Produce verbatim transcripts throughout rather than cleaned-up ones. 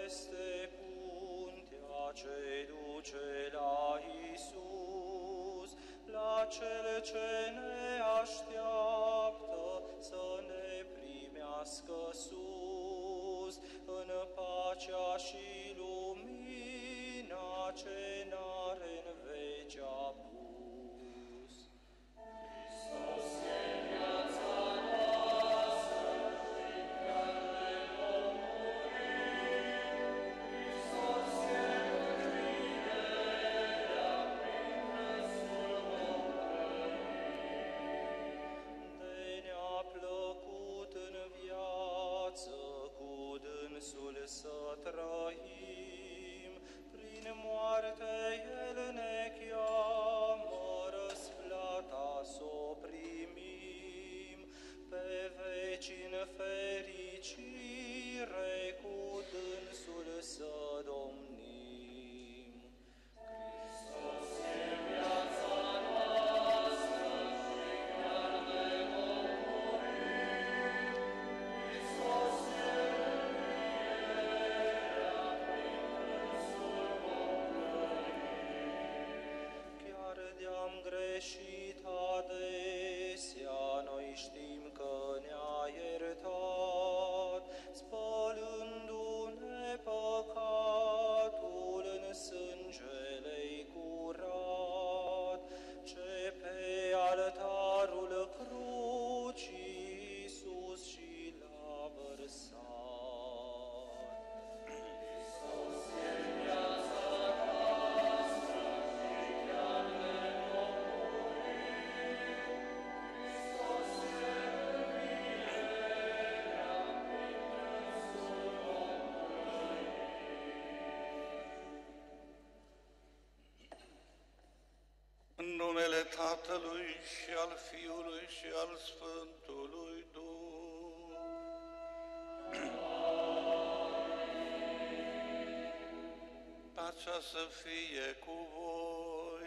este puntea ce duce la Iisus, la Cel ce ne așteaptă să ne primească sus, în pacea și lumina ce n-are în veci apus. Hristos e viața noastră și care vom muri, Hristos e mântuirea, prin Hristos vom trăi. De ne-a plăcut în viață cu dânsul să trăim, prin moarte El ne cheamă, răsplata s-o primim, pe veci în fericire cu dânsul să domnim. Hristos e viața noastră și chiar de vom muri, Hristos e mântuirea, prin Hristos vom trăi. Chiar de-am greșit adesea, noi știm că ne-a iertat, spălându-ne păcatul în sângele-i curat, ce pe altarul crucii Iisus și l-a vărsat. Hristos e viața noastră și chiar de vom muri, Hristos e mântuirea, prin Hristos vom trăi. În numele Tatălui și al Fiului și al Sfântului Duh. Pacea să fie cu voi.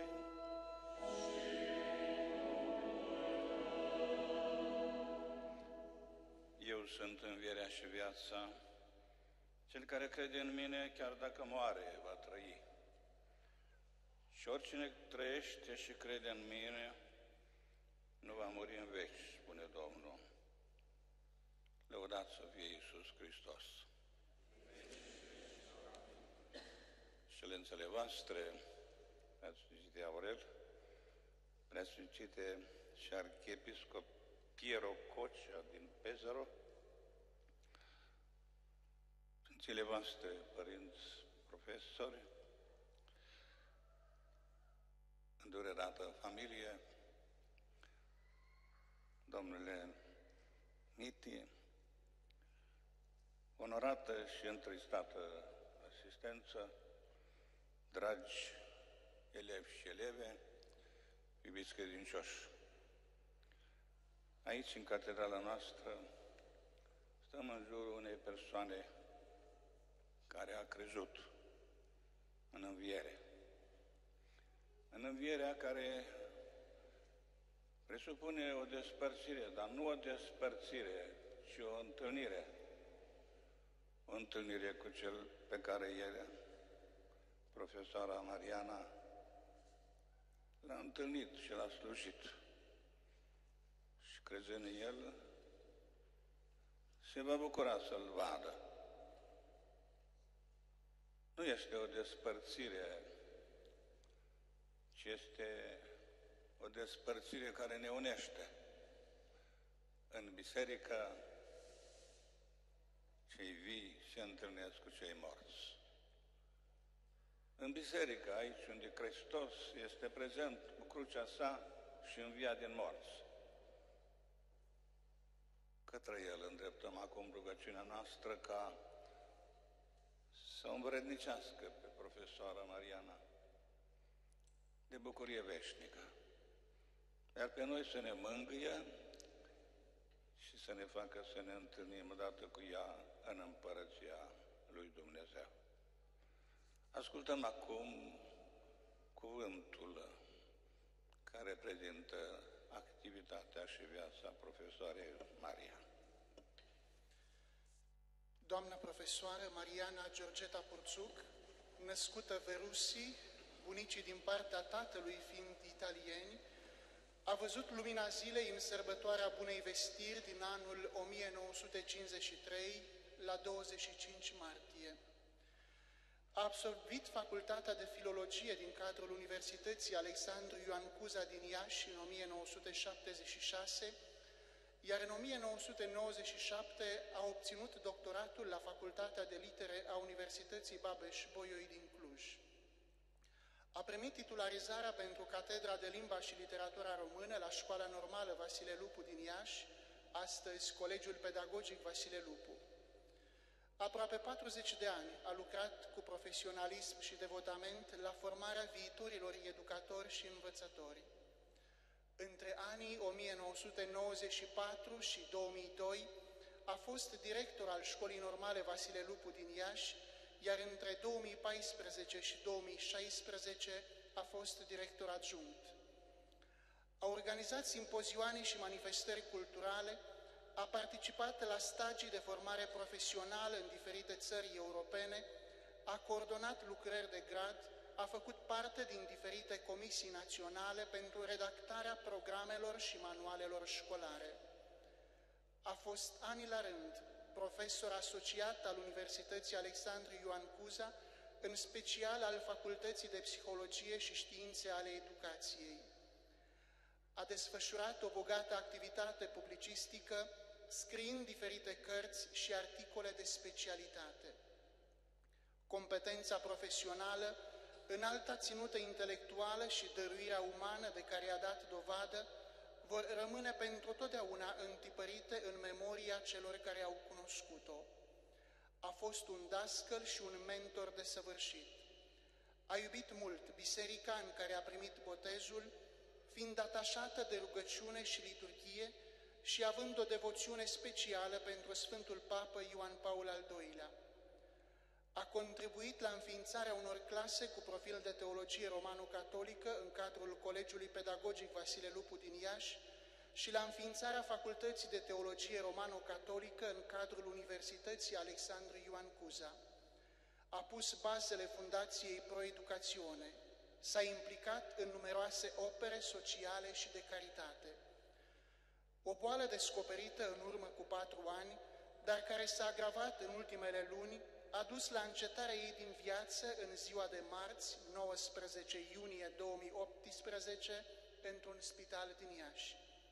Eu sunt învierea și viața. Cel care crede în mine, chiar dacă moare, va trăi. Și oricine trăiește și crede în mine, nu va muri în veci, spune Domnul. Lăudați să fie Iisus Hristos. Excelențele voastre, preasfințite Aurel, preasfințite și arhiepiscop Piero Cocea din Pesaro, sfințile voastre, părinți, profesori, îndurerată familie, domnule Miti, onorată și întristată asistență, dragi elevi și eleve, iubiți credincioși. Aici, în catedrala noastră, stăm în jurul unei persoane care a crezut în înviere. În învierea care presupune o despărțire, dar nu o despărțire, ci o întâlnire. O întâlnire cu cel pe care el, profesoara Mariana, l-a întâlnit și l-a slujit. Și crezând în el, se va bucura să-l vadă. Nu este o despărțire, ci este o despărțire care ne unește. În biserică, cei vii se întâlnesc cu cei morți. În biserică, aici unde Hristos este prezent cu crucea sa și înviat din morți. Către El îndreptăm acum rugăciunea noastră ca să o învrednicească pe profesoara Mariana de bucurie veșnică, iar pe noi să ne mângâie și să ne facă să ne întâlnim odată cu ea în împărăția lui Dumnezeu. Ascultăm acum cuvântul care reprezintă activitatea și viața profesoarei Maria. Doamna profesoară Mariana Georgeta Purțuc, născută Verusi, bunicii din partea tatălui fiind italieni, a văzut lumina zilei în sărbătoarea Bunei Vestiri din anul o mie nouă sute cincizeci și trei, la douăzeci și cinci martie. A absolvit facultatea de filologie din cadrul Universității Alexandru Ioan Cuza din Iași în o mie nouă sute șaptezeci și șase, iar în o mie nouă sute nouăzeci și șapte a obținut doctoratul la Facultatea de Litere a Universității Babeș-Bolyai din Cluj. A primit titularizarea pentru Catedra de Limba și Literatura Română la Școala Normală Vasile Lupu din Iași, astăzi Colegiul Pedagogic Vasile Lupu. Aproape patruzeci de ani a lucrat cu profesionalism și devotament la formarea viitorilor educatori și învățători. Între anii o mie nouă sute nouăzeci și patru și două mii doi a fost director al Școlii Normale Vasile Lupu din Iași, iar între două mii paisprezece și două mii șaisprezece a fost director adjunct. A organizat simpozioane și manifestări culturale, a participat la stagii de formare profesională în diferite țări europene, a coordonat lucrări de grad, a făcut parte din diferite comisii naționale pentru redactarea programelor și manualelor școlare. A fost ani la rând profesor asociat al Universității Alexandru Ioan Cuza, în special al Facultății de Psihologie și Științe ale Educației. A desfășurat o bogată activitate publicistică, scriind diferite cărți și articole de specialitate. Competența profesională, înalta ținută intelectuală și dăruirea umană de care a dat dovadă vor rămâne pentru totdeauna întipărite în memoria celor care au cunoscut-o. A fost un dascăl și un mentor desăvârșit. A iubit mult biserica în care a primit botezul, fiind atașată de rugăciune și liturghie și având o devoțiune specială pentru Sfântul Papă Ioan Paul al doilea. A contribuit la înființarea unor clase cu profil de teologie romano-catolică în cadrul Colegiului Pedagogic Vasile Lupu din Iași și la înființarea Facultății de Teologie Romano-Catolică în cadrul Universității Alexandru Ioan Cuza. A pus bazele Fundației Pro Educazione. S-a implicat în numeroase opere sociale și de caritate. O boală descoperită în urmă cu patru ani, dar care s-a agravat în ultimele luni, a dus la încetarea ei din viață în ziua de marți, nouăsprezece iunie două mii optsprezece, într-un spital din Iași.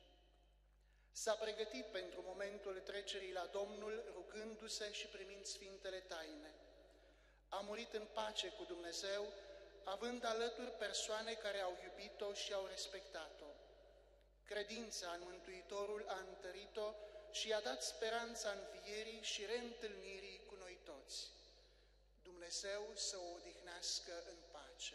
S-a pregătit pentru momentul trecerii la Domnul, rugându-se și primind Sfintele Taine. A murit în pace cu Dumnezeu, având alături persoane care au iubit-o și au respectat-o. Credința în Mântuitorul a întărit-o și i-a dat speranța învierii și reîntâlnirii cu noi toți. Dumnezeu să o odihnească în pace.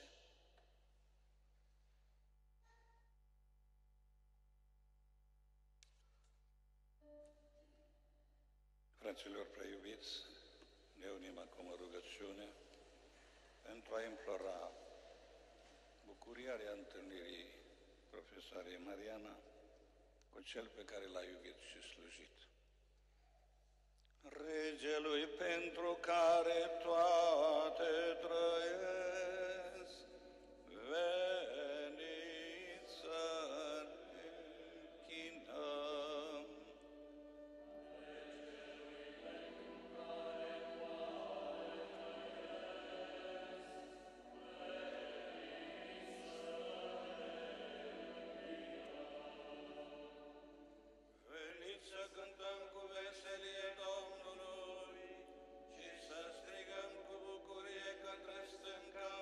Fraților preiubiți, ne unim acum în rugăciune pentru a implora bucuria reîntâlnirii profesoarei Mariana cu cel pe care l-a iubit și slujit. Regelui pentru care toate trăiesc, veniți să ne închinăm. Veniți să cântăm cu veselie Domnului și să strigăm cu bucurie către stânca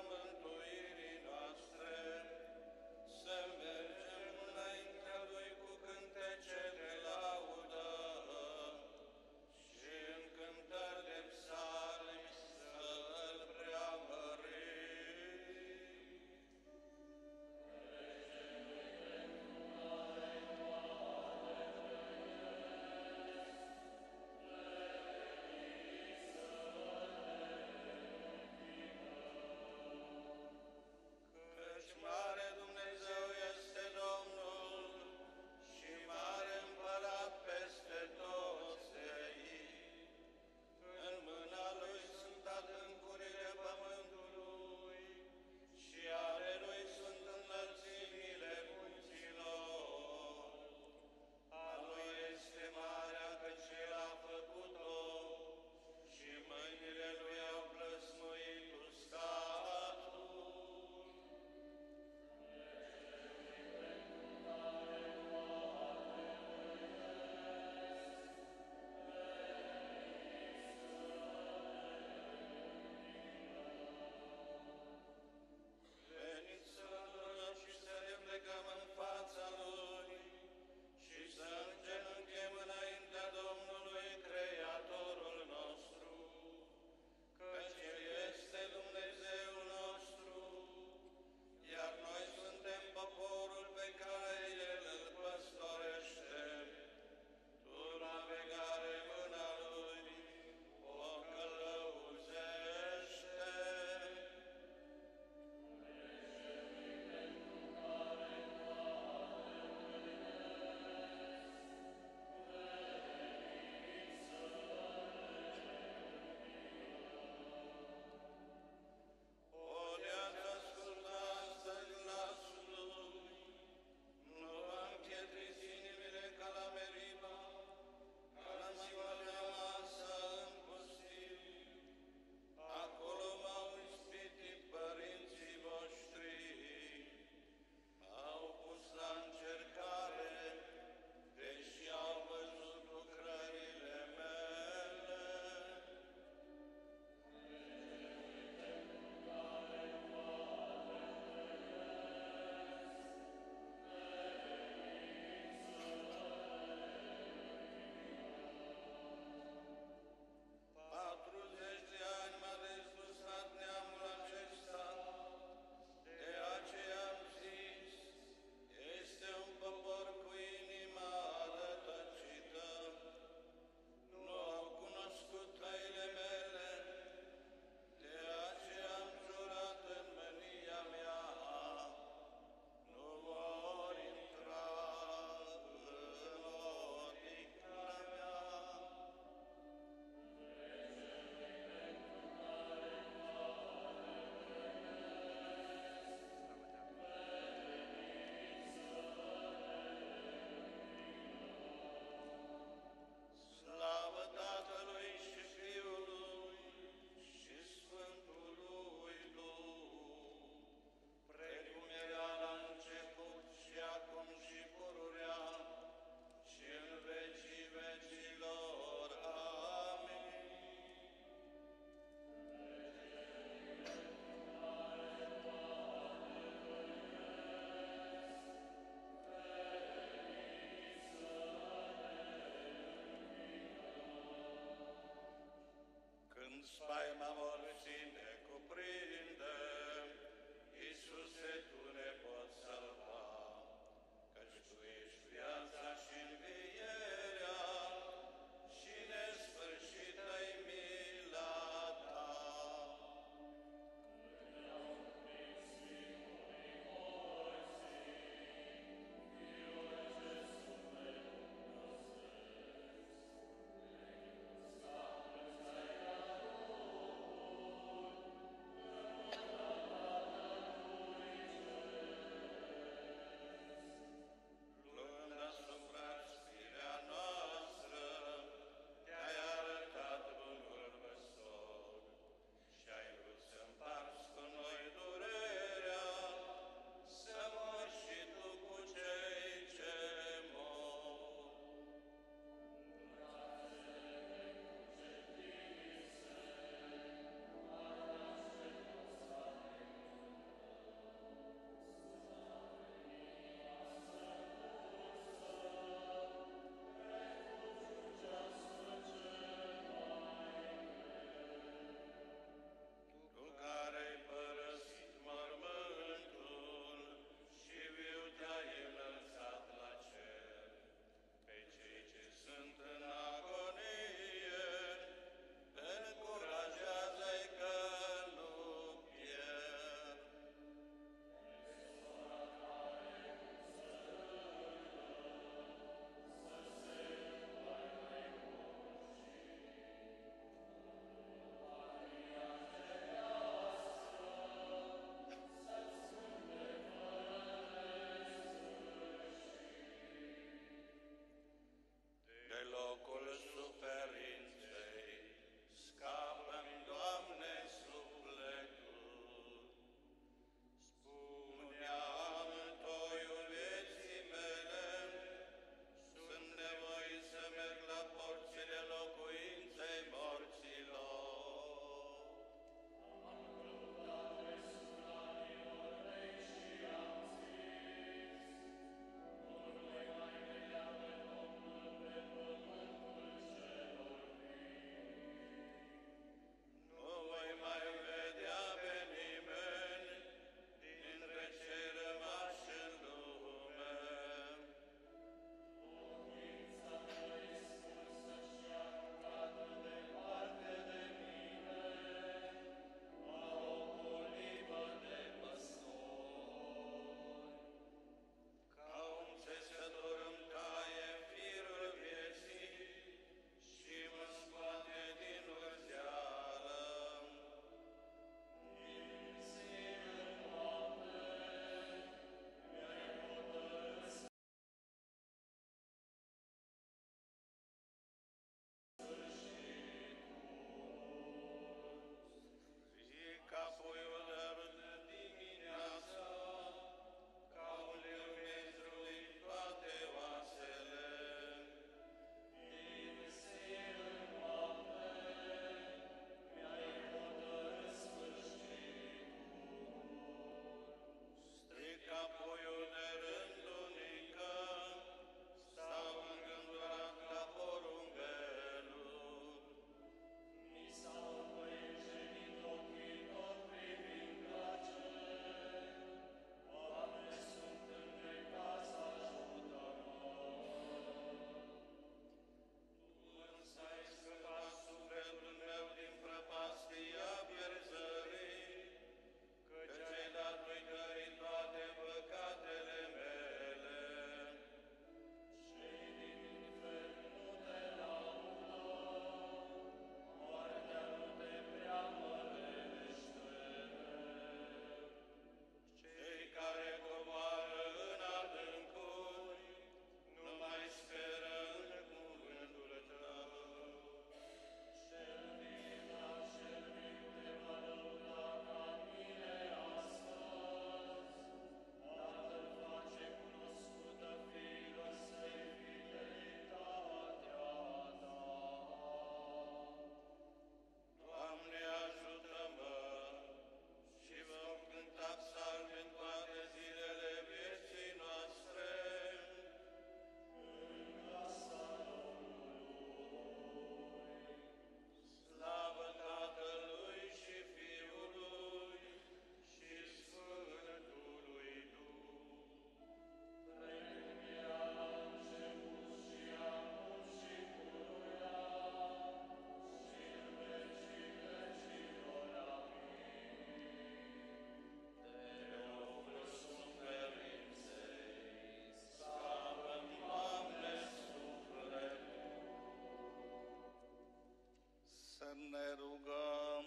ne rugăm.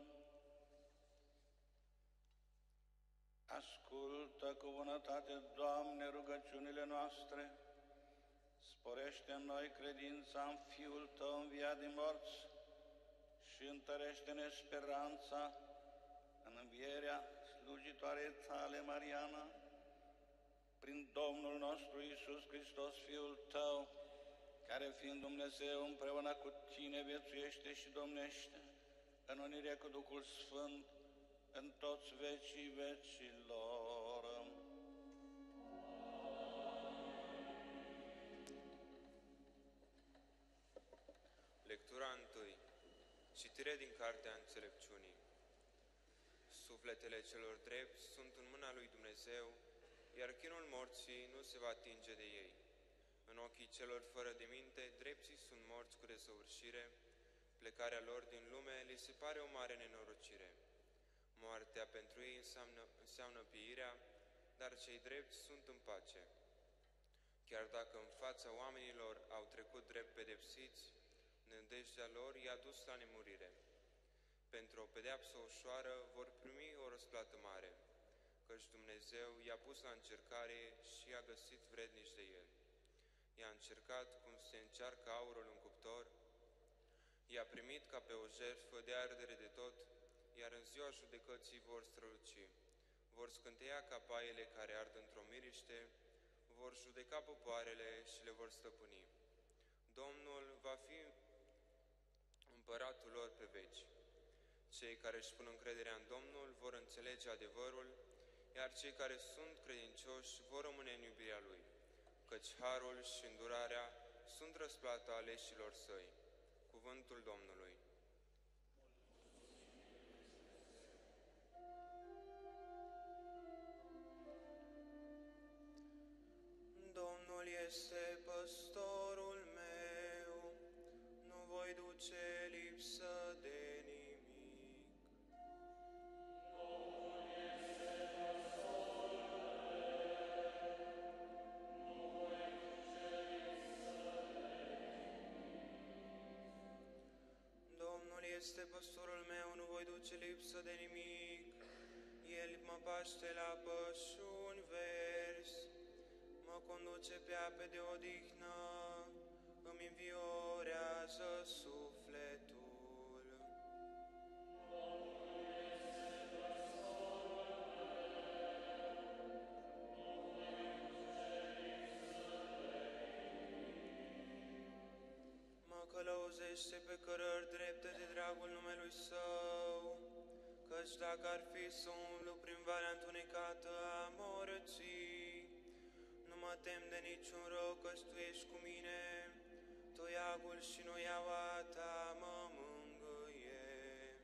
Ascultă cu bunătate, Doamne, rugăciunile noastre, sporește în noi credința în Fiul Tău înviat din morți și întărește-ne speranța în învierea slujitoarei Tale, Mariana, prin Domnul nostru Iisus Hristos, Fiul Tău, care fiind Dumnezeu împreună cu Tine viețuiește și domnește în unire cu Duhul Sfânt în toți vecii vecilor. Lectura întâi. Citire din Cartea Înțelepciunii. Sufletele celor drepți sunt în mâna lui Dumnezeu, iar chinul morții nu se va atinge de ei. În ochii celor fără de minte, drepții sunt morți cu desăvârșire, plecarea lor din lume li se pare o mare nenorocire. Moartea pentru ei înseamnă, înseamnă pieirea, dar cei drepți sunt în pace. Chiar dacă în fața oamenilor au trecut drept pedepsiți, nădejdea lor i-a dus la nemurire. Pentru o pedeapsă ușoară vor primi o răsplată mare, căci Dumnezeu i-a pus la încercare și i-a găsit vrednici de el. I-a încercat cum se încearcă aurul în cuptor, i-a primit ca pe o jertfă de ardere de tot, iar în ziua judecății vor străluci. Vor scânteia ca paiele care ard într-o miriște, vor judeca popoarele și le vor stăpâni. Domnul va fi împăratul lor pe veci. Cei care își pun încrederea în Domnul vor înțelege adevărul, iar cei care sunt credincioși vor rămâne în iubirea Lui, căci harul și îndurarea sunt răsplata aleșilor săi. Cuvântul Domnului. Domnul este păstorul meu, nu voi duce lipsă de nimic. Domnul este păstorul meu, nu voi duce lipsă de nimic. Domnul este păstorul meu, nu voi duce lipsă de nimic. El mă paște la pășuni verzi, mă conduce pe ape de odihnă, îmi înviorează sufletul. Domnul este păstorul meu, nu voi duce lipsă de nimic. Mă călăuzește pe cărări drepte de dragul numelui Său, căci dacă ar fi să umblu prin valea întunecată a morții, nu mă tem de niciun rău, căci Tu ești cu mine, toiagul și noiaua Ta mă mângâie.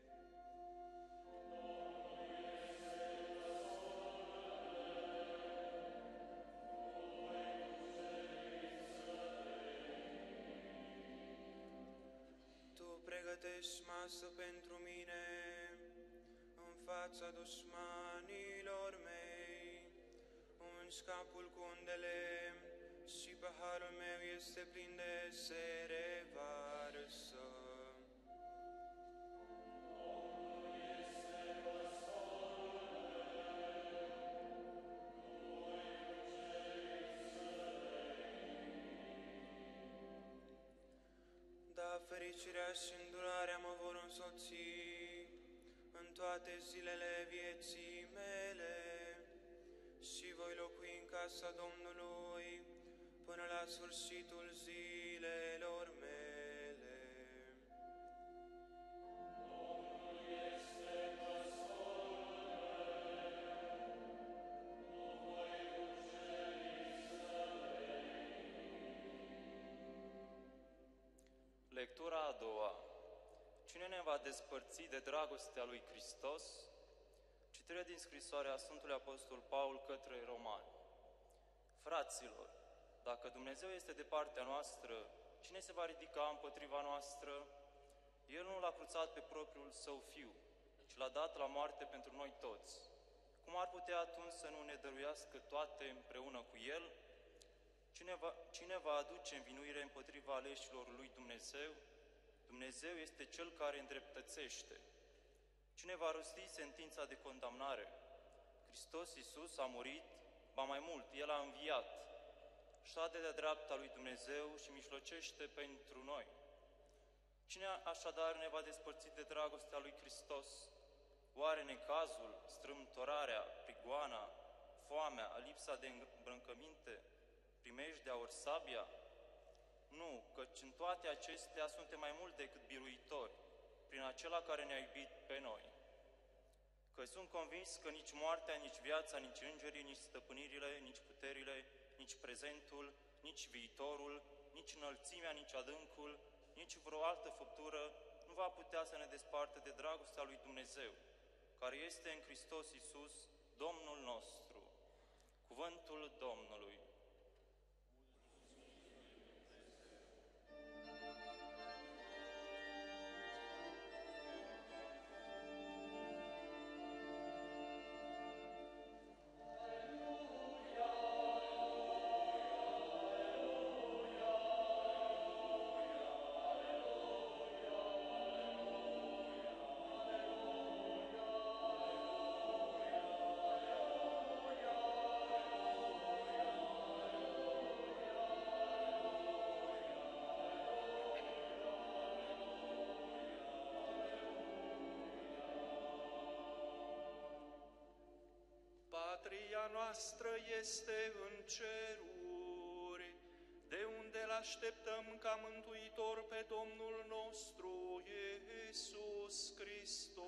Domnul este păstorul meu, nu voi duce lipsă de nimic. Tu pregătești masă pentru mine în fața dușmanilor mei, ungi capul cu un de lemn și paharul meu este plin de sere varsă. Domnul este păstorul meu, nu voi duce lipsă de nimic. Da, fericirea și îndurarea mă vor însoți în toate zilele vieții mele și voi locui în casa Domnului până la sfârșitul zilelor mele. Domnul este păstorul meu, nu voi duce lipsă de nimic. Lectura a doua. Cine ne va despărți de dragostea lui Hristos? Citire din scrisoarea Sfântului Apostol Paul către Romani. Fraților, dacă Dumnezeu este de partea noastră, cine se va ridica împotriva noastră? El nu l-a cruțat pe propriul Său Fiu, ci l-a dat la moarte pentru noi toți. Cum ar putea atunci să nu ne dăruiască toate împreună cu El? Cine va, cine va aduce învinuire împotriva aleșilor lui Dumnezeu? Dumnezeu este Cel care îndreptățește. Cine va rosti sentința de condamnare? Hristos Iisus a murit, ba mai mult, El a înviat, șade de-a dreapta lui Dumnezeu și mijlocește pentru noi. Cine așadar ne va despărți de dragostea lui Hristos? Oare necazul, strâmtorarea, prigoana, foamea, lipsa de îmbrăcăminte, primejdea ori sabia? Nu, căci în toate acestea suntem mai mult decât biruitori, prin acela care ne-a iubit pe noi. Că sunt convins că nici moartea, nici viața, nici îngerii, nici stăpânirile, nici puterile, nici prezentul, nici viitorul, nici înălțimea, nici adâncul, nici vreo altă făptură nu va putea să ne despartă de dragostea lui Dumnezeu, care este în Hristos Iisus, Domnul nostru. Cuvântul Domnului. Patria noastră este în ceruri, de unde îl așteptăm ca mântuitor pe Domnul nostru Iisus Hristos.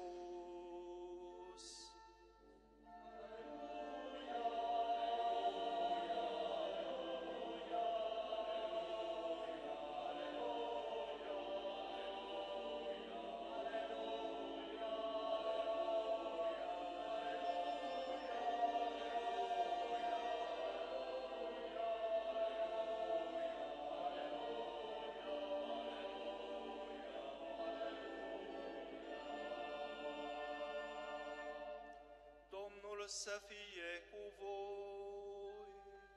Să fie cu voi.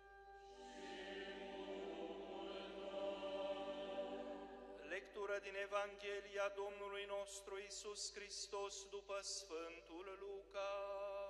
Lectură din Evanghelia Domnului nostru Iisus Hristos după Sfântul Luca.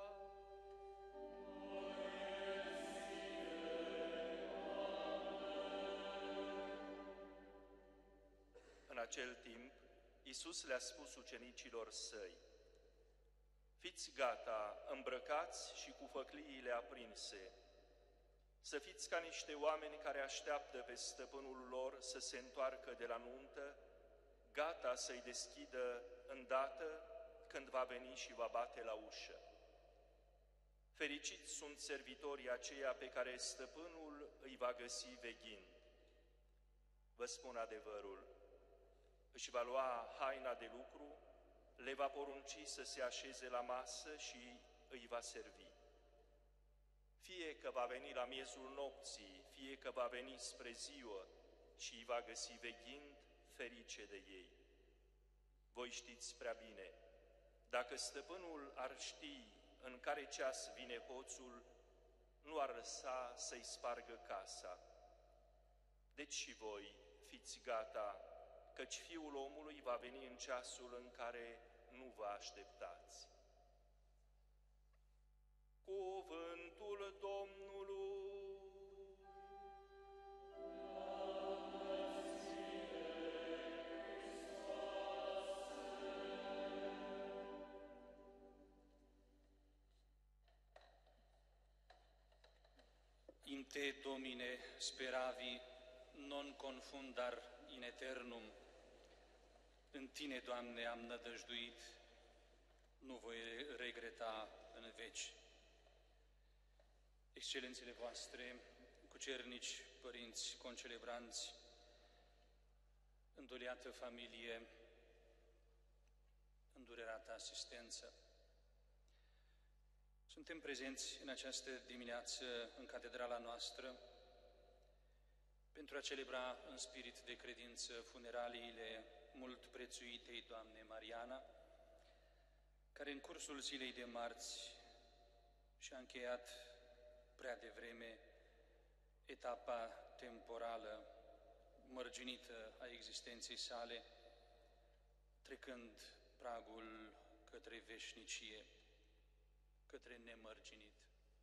În acel timp, Iisus le-a spus ucenicilor săi: fiți gata, îmbrăcați și cu făcliile aprinse. Să fiți ca niște oameni care așteaptă pe stăpânul lor să se întoarcă de la nuntă, gata să-i deschidă îndată când va veni și va bate la ușă. Fericiți sunt servitorii aceia pe care stăpânul îi va găsi veghind. Vă spun adevărul, își va lua haina de lucru, le va porunci să se așeze la masă și îi va servi. Fie că va veni la miezul nopții, fie că va veni spre ziua și îi va găsi veghind, ferice de ei. Voi știți prea bine, dacă stăpânul ar ști în care ceas vine hoțul, nu ar lăsa să-i spargă casa. Deci și voi fiți gata, căci Fiul omului va veni în ceasul în care nu vă așteptați. Cuvântul Domnului. In te, Domine, speravi, non confundar in eternum. În Tine, Doamne, am nădăjduit, nu voi regreta în veci. Excelențele voastre, cucernici, părinți, concelebranți, îndoliată familie, îndurerată asistență, suntem prezenți în această dimineață în catedrala noastră pentru a celebra în spirit de credință funeraliile mult prețuitei Doamne Mariana, care în cursul zilei de marți și-a încheiat prea devreme etapa temporală mărginită a existenței sale, trecând pragul către veșnicie, către nemărginit.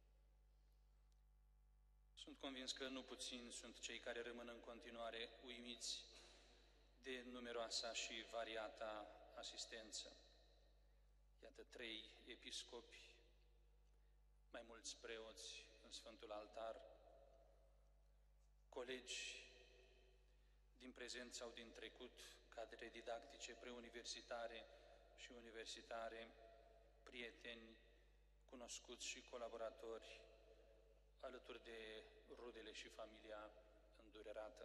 Sunt convins că nu puțini sunt cei care rămân în continuare uimiți de numeroasa și variata asistență. Iată trei episcopi, mai mulți preoți în Sfântul Altar, colegi din prezent sau din trecut, cadre didactice, preuniversitare și universitare, prieteni, cunoscuți și colaboratori, alături de rudele și familia îndurerată.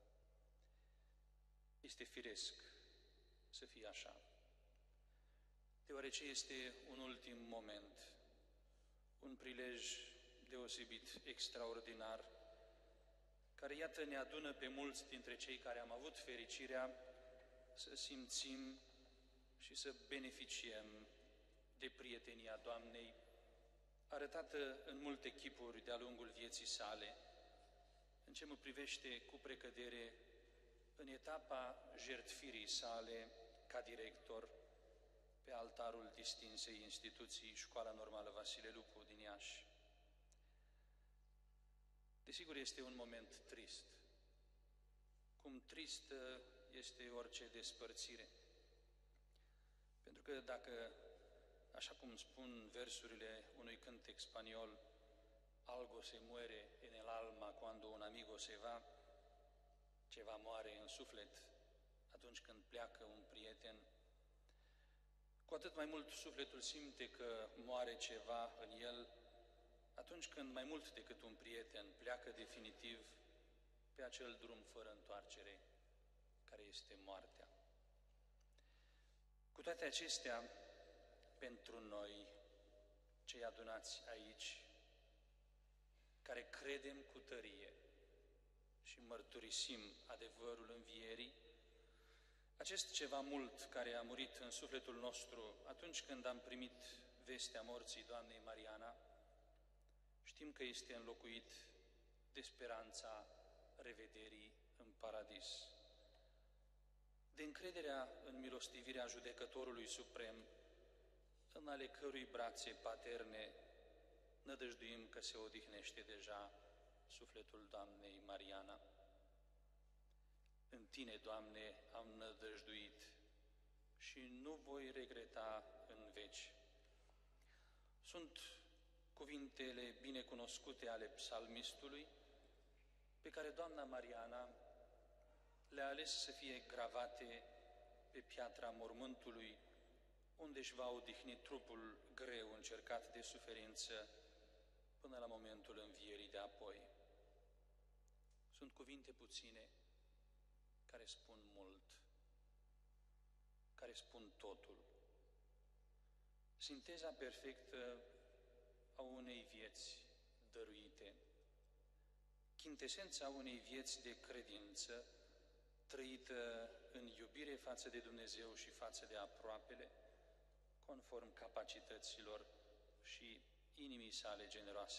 Este firesc să fie așa, deoarece este un ultim moment, un prilej deosebit, extraordinar, care, iată, ne adună pe mulți dintre cei care am avut fericirea să simțim și să beneficiem de prietenia Doamnei, arătată în multe chipuri de-a lungul vieții sale, în ce mă privește cu precădere în etapa jertfirii sale ca director pe altarul distinsei instituții Școala Normală Vasile Lupu din Iași. Desigur, este un moment trist, cum tristă este orice despărțire. Pentru că dacă, așa cum spun versurile unui cântec spaniol, algo se muere en el alma cuando un amigo se va, ceva moare în suflet atunci când pleacă un prieten, cu atât mai mult sufletul simte că moare ceva în el atunci când mai mult decât un prieten pleacă definitiv pe acel drum fără întoarcere care este moartea. Cu toate acestea, pentru noi, cei adunați aici, care credem cu tărie și mărturisim adevărul învierii, acest ceva mult care a murit în sufletul nostru atunci când am primit vestea morții Doamnei Mariana, știm că este înlocuit de speranța revederii în paradis, de încrederea în milostivirea Judecătorului Suprem, în ale cărui brațe paterne nădăjduim că se odihnește deja sufletul Doamnei Mariana. În Tine, Doamne, am nădăjduit și nu voi regreta în veci. Sunt cuvintele binecunoscute ale psalmistului, pe care Doamna Mariana le-a ales să fie gravate pe piatra mormântului, unde își va odihni trupul greu încercat de suferință până la momentul învierii de apoi. Sunt cuvinte puține care spun mult, care spun totul. Sinteza perfectă a unei vieți dăruite, chintesența unei vieți de credință, trăită în iubire față de Dumnezeu și față de aproapele, conform capacităților și inimii sale generoase.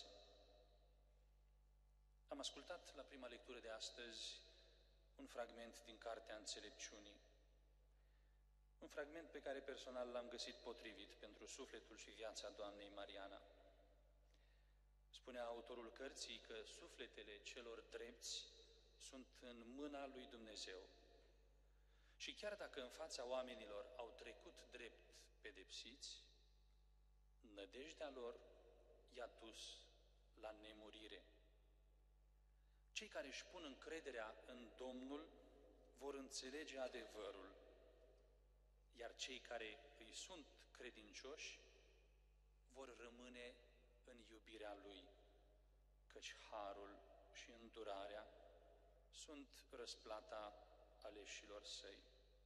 Am ascultat la prima lectură de astăzi un fragment din Cartea Înțelepciunii, un fragment pe care personal l-am găsit potrivit pentru sufletul și viața Doamnei Mariana. Spunea autorul cărții că sufletele celor drepți sunt în mâna lui Dumnezeu. Și chiar dacă în fața oamenilor au trecut drept pedepsiți, nădejdea lor i-a dus la nemurire. Cei care își pun încrederea în Domnul vor înțelege adevărul, iar cei care îi sunt credincioși vor rămâne în iubirea Lui, căci harul și îndurarea sunt răsplata aleșilor Săi.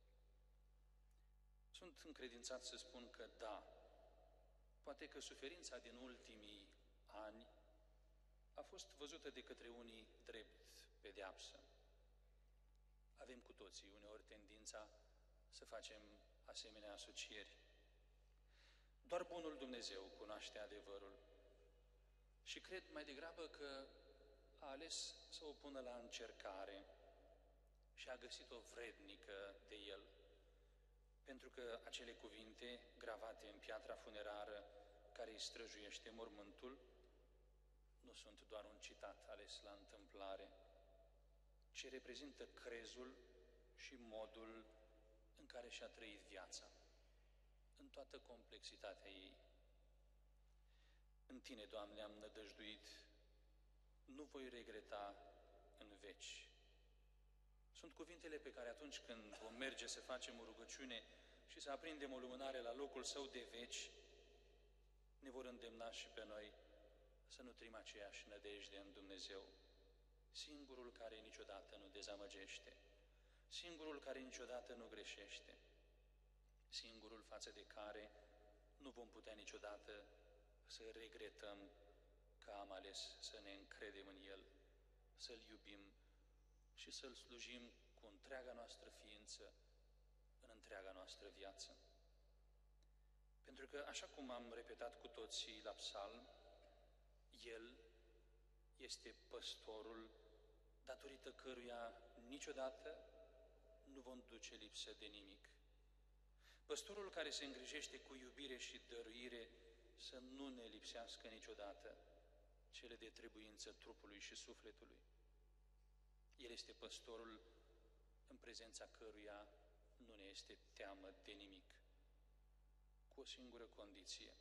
Sunt încredințat să spun că da, poate că suferința din ultimii ani a fost văzută de către unii drept pedeapsă. Avem cu toții uneori tendința să facem asemenea asocieri. Doar bunul Dumnezeu cunoaște adevărul și cred mai degrabă că a ales să o pună la încercare și a găsit-o vrednică de El, pentru că acele cuvinte gravate în piatra funerară care îi străjuiește mormântul nu sunt doar un citat ales la întâmplare, ci reprezintă crezul și modul în care și-a trăit viața, în toată complexitatea ei. În Tine, Doamne, am nădăjduit, nu voi regreta în veci. Sunt cuvintele pe care atunci când vom merge să facem o rugăciune și să aprindem o lumânare la locul său de veci, ne vor îndemna și pe noi să nutrim aceeași nădejde în Dumnezeu, singurul care niciodată nu dezamăgește, singurul care niciodată nu greșește, singurul față de care nu vom putea niciodată să regretăm că am ales să ne încredem în El, să-L iubim și să-L slujim cu întreaga noastră ființă, în întreaga noastră viață. Pentru că, așa cum am repetat cu toții la psalm, El este păstorul datorită căruia niciodată nu vom duce lipsă de nimic. Păstorul care se îngrijește cu iubire și dăruire să nu ne lipsească niciodată cele de trebuință trupului și sufletului. El este păstorul în prezența căruia nu ne este teamă de nimic, cu o singură condiție: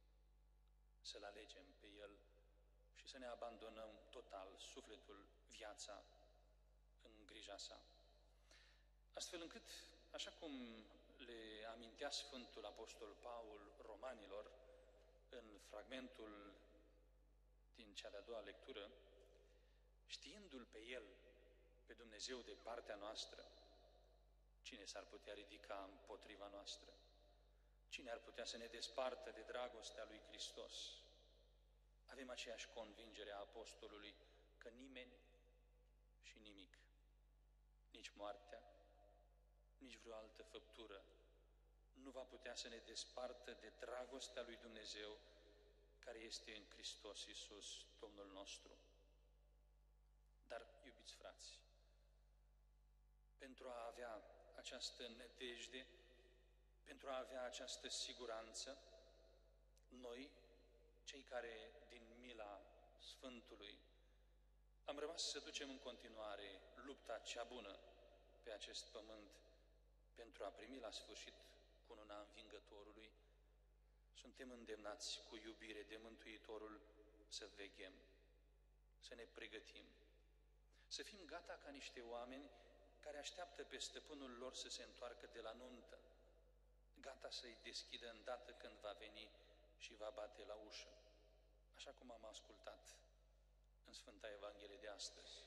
să-L alegem pe El și să ne abandonăm total sufletul, viața în grija sa. Astfel încât, așa cum le amintea Sfântul Apostol Paul romanilor în fragmentul din cea de-a doua lectură, știindu-L pe El, pe Dumnezeu de partea noastră, cine s-ar putea ridica împotriva noastră? Cine ar putea să ne despartă de dragostea lui Hristos? Avem aceeași convingere a apostolului că nimeni și nimic, nici moartea, nici vreo altă făptură, nu va putea să ne despartă de dragostea lui Dumnezeu care este în Hristos Iisus, Domnul nostru. Dar, iubiți frați, pentru a avea această nădejde, pentru a avea această siguranță, noi, cei care din mila Sfântului am rămas să ducem în continuare lupta cea bună pe acest pământ pentru a primi la sfârșit cununa învingătorului, suntem îndemnați cu iubire de Mântuitorul să veghem, să ne pregătim, să fim gata ca niște oameni care așteaptă pe stăpânul lor să se întoarcă de la nuntă, gata să-i deschidă îndată când va veni și va bate la ușă, așa cum am ascultat în Sfânta Evanghelie de astăzi.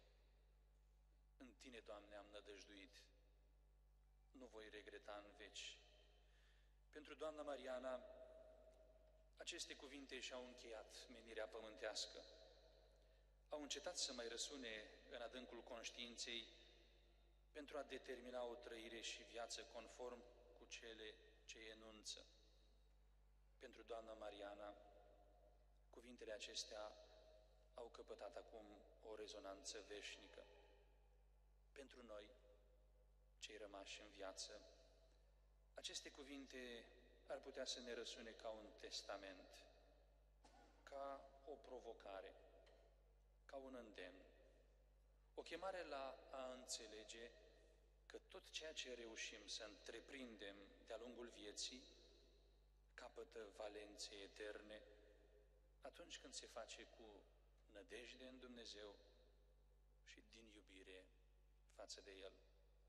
În Tine, Doamne, am nădăjduit, nu voi regreta în veci. Pentru Doamna Mariana, aceste cuvinte și-au încheiat menirea pământească. Au încetat să mai răsune în adâncul conștiinței pentru a determina o trăire și viață conform cu cele ce enunță. Pentru Doamna Mariana, cuvintele acestea au căpătat acum o rezonanță veșnică. Pentru noi, cei rămași în viață, aceste cuvinte ar putea să ne răsune ca un testament, ca o provocare, ca un îndemn, o chemare la a înțelege că tot ceea ce reușim să întreprindem de-a lungul vieții capătă valențe eterne atunci când se face cu nădejde în Dumnezeu și din iubire față de El.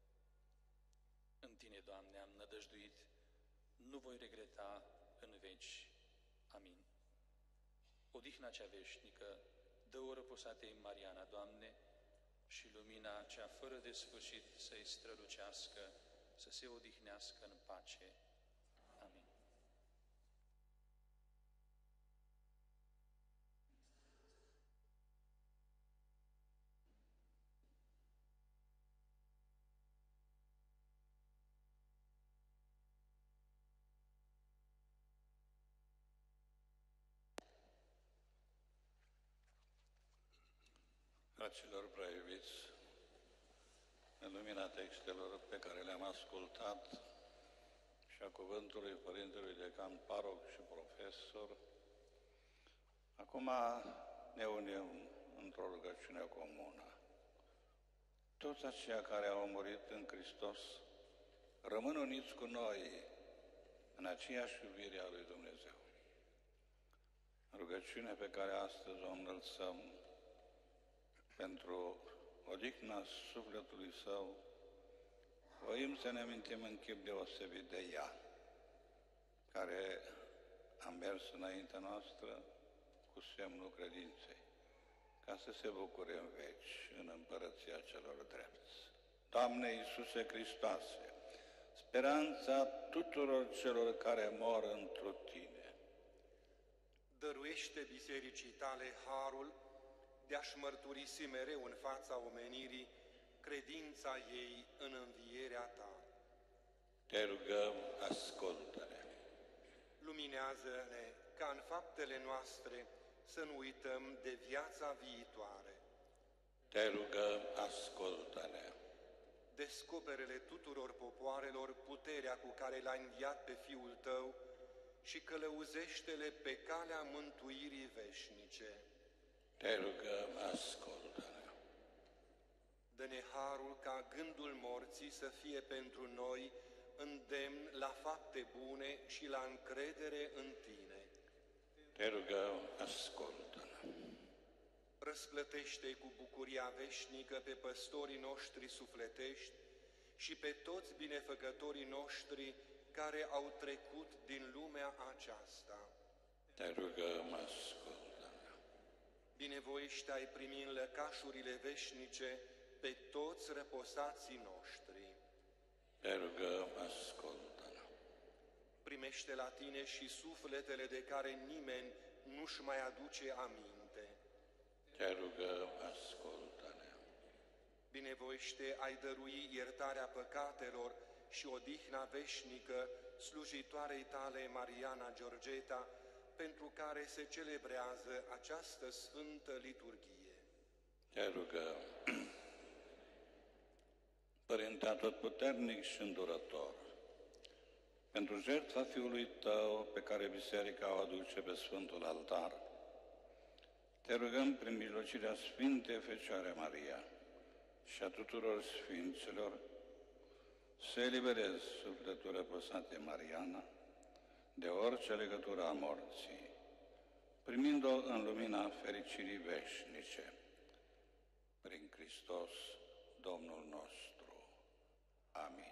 În Tine, Doamne, am nădăjduit, nu voi regreta în veci. Amin. Odihna cea veșnică, dă-o răposatei Mariana, Doamne, și lumina cea fără de sfârșit să-i strălucească, să se odihnească în pace. Amin. Fraților prea iubiți, în lumina textelor pe care le-am ascultat, și a cuvântului Părintelui Decan, paroc și profesor, acum ne unim într-o rugăciune comună. Toți aceia care au murit în Hristos rămân uniți cu noi în aceeași iubire a lui Dumnezeu. Rugăciunea pe care astăzi o înălțăm pentru odihna sufletului său, voim să ne amintim în chip deosebit de ea, care a mers înaintea noastră cu semnul credinței, ca să se bucure în veci în împărăția celor drepți. Doamne Iisuse Hristoase, speranța tuturor celor care mor întru Tine, dăruiește bisericii Tale harul de a-și mărturisi mereu în fața omenirii credința ei în învierea Ta. Te rugăm, ascultă-ne. Luminează-ne ca în faptele noastre să nu uităm de viața viitoare. Te rugăm, ascultă-ne. Descoperele tuturor popoarelor puterea cu care L-ai înviat pe Fiul Tău și călăuzește-le pe calea mântuirii veșnice. Te rugăm, ascultă-ne. Dă-ne harul ca gândul morții să fie pentru noi îndemn la fapte bune și la încredere în Tine. Te rugăm, ascultă-ne. Răsplătește cu bucuria veșnică pe păstorii noștri sufletești și pe toți binefăcătorii noștri care au trecut din lumea aceasta. Te rugăm, ascultă-ne. Binevoiește ai primi în lăcașurile veșnice pe toți răposații noștri. Te rugăm, ascultă-ne. Primește la Tine și sufletele de care nimeni nu-și mai aduce aminte. Te rugăm, ascultă-ne. Binevoiește ai dărui iertarea păcatelor și odihna veșnică slujitoarei Tale, Mariana Georgeta, pentru care se celebrează această sfântă liturghie. Te rugăm. Părinte atotputernic și îndurător, pentru jertfa Fiului Tău pe care Biserica o aduce pe Sfântul Altar, te rugăm prin mijlocirea Sfintei Fecioare Maria și a tuturor Sfinților să eliberezi sufletul răposate Mariana de orice legătură a morții, primind-o în lumina fericirii veșnice, prin Hristos Domnul nostru. Amin.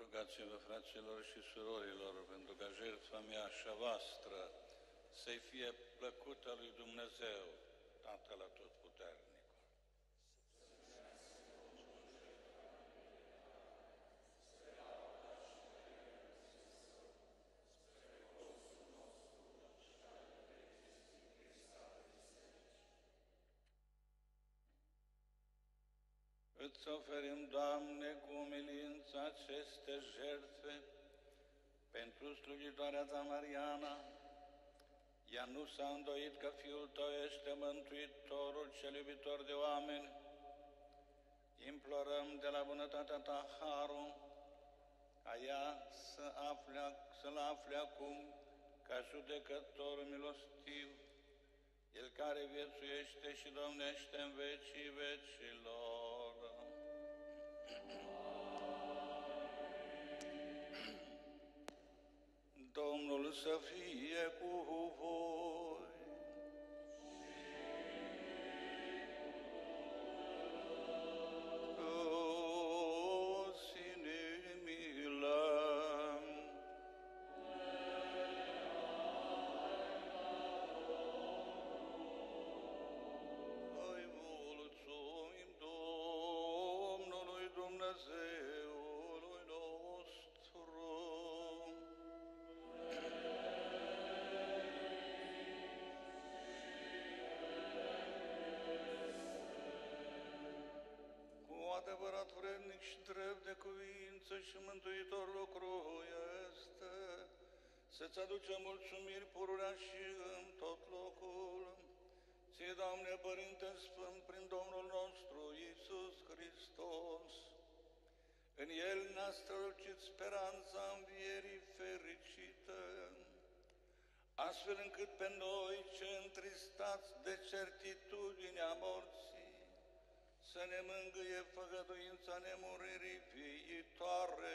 Rugați-vă, fraților și surorilor, pentru ca jertfa mea și a voastră să-i fie plăcută lui Dumnezeu, Tatăl Atotputernic. Îți oferim, Doamne, cu umilință aceste jertfe pentru slujitoarea Ta, Mariana. Ea nu s-a îndoit că Fiul Tău este Mântuitorul cel iubitor de oameni. Implorăm de la bunătatea Ta harul, ca ea să afle, să-L afle acum ca judecător milostiv, El care viețuiește și domnește în vecii vecilor. Domnul să fie cu voi. O, sine milă. Noi mulțumim Domnului Dumnezeului nostru. Adevărat vrednic și drept de cuvință și mântuitor lucru este să-ți aducem mulțumiri pururea și în tot locul. Ție, Doamne, Părinte Sfânt, prin Domnul nostru Iisus Hristos, în El ne-a strălucit speranța învierii fericite, astfel încât pe noi, ce întristați de certitudinea morții, să ne mângâie făgăduința nemuririi viitoare,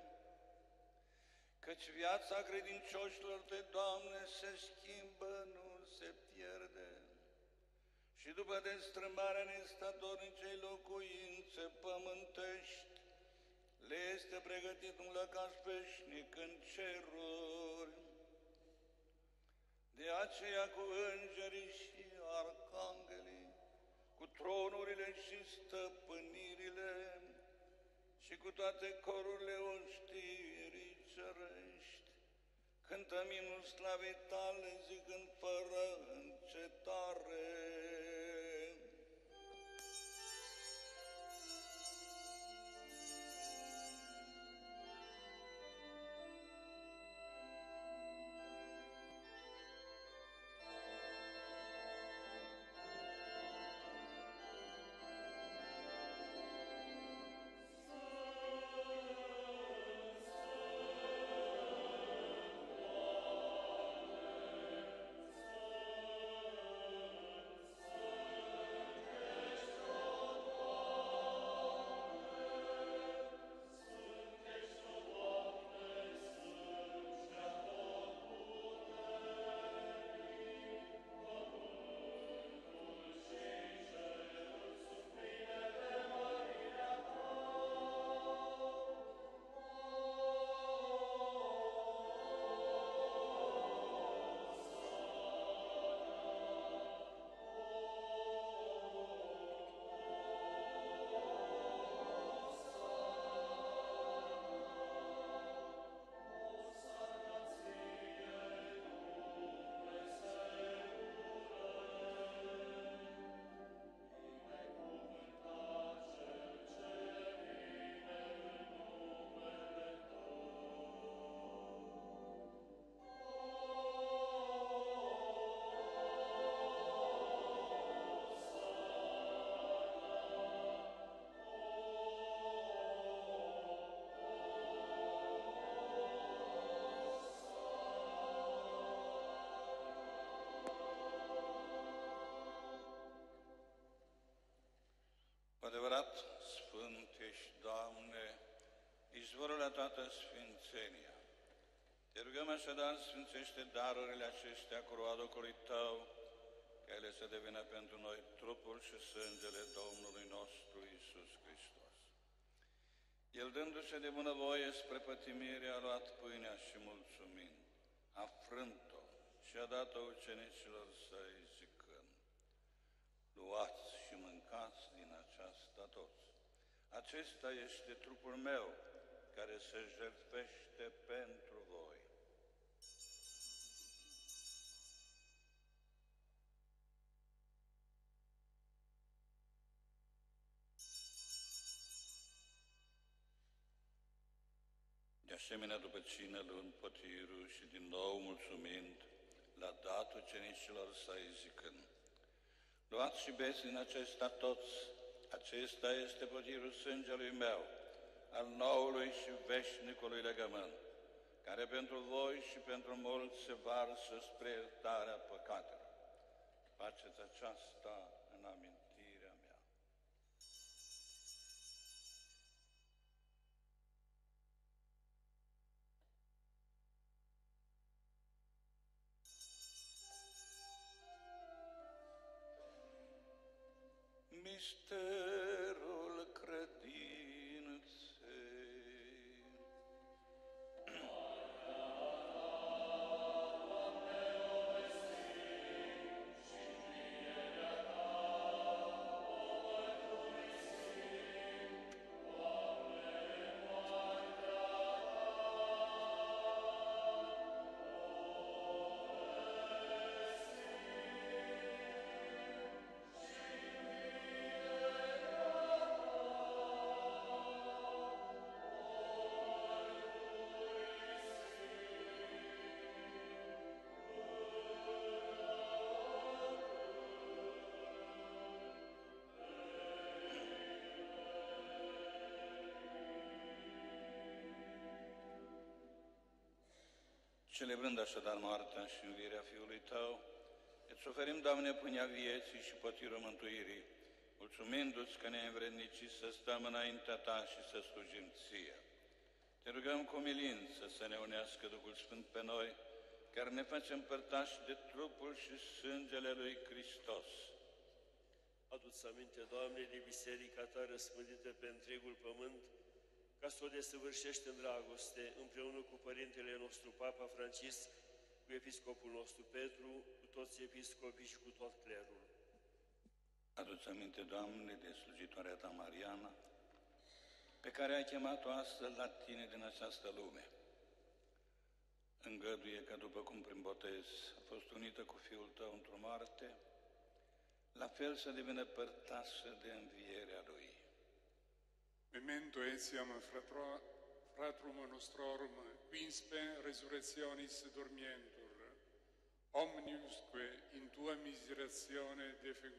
căci viața credincioșilor de Doamne se schimbă, nu se pierde, și după destrămarea nestatornicei locuințe pământești, le este pregătit un lăcaș veșnic în ceruri. De aceea cu îngerii și arhanghelii, cu tronurile și stăpânirile și cu toate corurile oștirii cerești, cântăm imnul slavei Tale, zicând fără încetare. Adevărat, Sfânt ești, Doamne, izvorul la toată sfințenia. Te rugăm așadar, sfințește darurile acestea cu roada ocului Tău, ca ele să devină pentru noi trupul și sângele Domnului nostru Iisus Hristos. El, dându-se de bunăvoie spre pătimire, a luat pâinea și mulțumind, a frânt-o și a dat-o ucenicilor săi, zicând: luați și mâncați din aceasta toți. Acesta este trupul meu, care se jertfește pentru voi. De asemenea, după cină, luând potirul și din nou mulțumind, l-a dat ucenicilor săi, zicând: luați și beți din acesta toți, acesta este potirul sângelui meu, al noului și veșnicului legământ, care pentru voi și pentru mulți se varsă spre iertarea păcatelor. Faceți aceasta în amintirea mea. Misterul credinței. Celebrând așadar moartea și învierea Fiului Tău, îți oferim, Doamne, pâinea vieții și potirul mântuirii, mulțumindu-ți că ne-ai învrednicit să stăm înaintea Ta și să slujim Ție. Te rugăm cu milință să ne unească Duhul Sfânt pe noi, care ne facem părtași de trupul și sângele lui Hristos. Adu-ți aminte, Doamne, de biserica Ta răspândită pe întregul pământ, ca să o desăvârșești în dragoste, împreună cu Părintele nostru Papa Francisc, cu Episcopul nostru Petru, cu toți episcopii și cu tot clerul. Adu-ți aminte, Doamne, de slujitoarea Ta Mariana, pe care ai chemat-o astăzi la Tine din această lume. Îngăduie că, după cum prin botez a fost unită cu Fiul Tău într-o moarte, la fel să devină părtașă de învierea Lui. Memento etiam fratrum nostrorum, quinspe resurrectionis dormientur, omniusque in Tua miseratione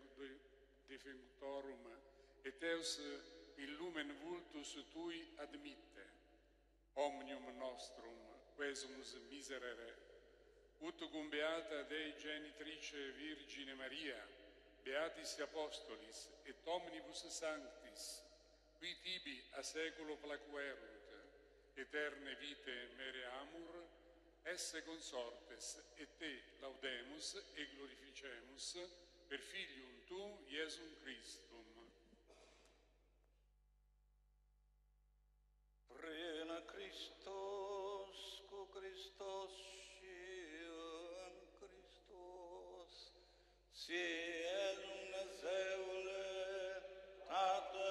defuntorum, et eus in lumen vultus Tui admitte, omnium nostrum, quesumus miserere, ut cum beata Dei genitrice Virgine Maria, beatis apostolis, et omnibus sanctis, qui tibi a seculo placuerunt, eterne vitae mereamur, esse consortes, et Te laudemus et glorificemus per Filium Tu, Iesum Christum. Prin Hristos, cu Hristos și în Hristos, Ție, Dumnezeule, Tată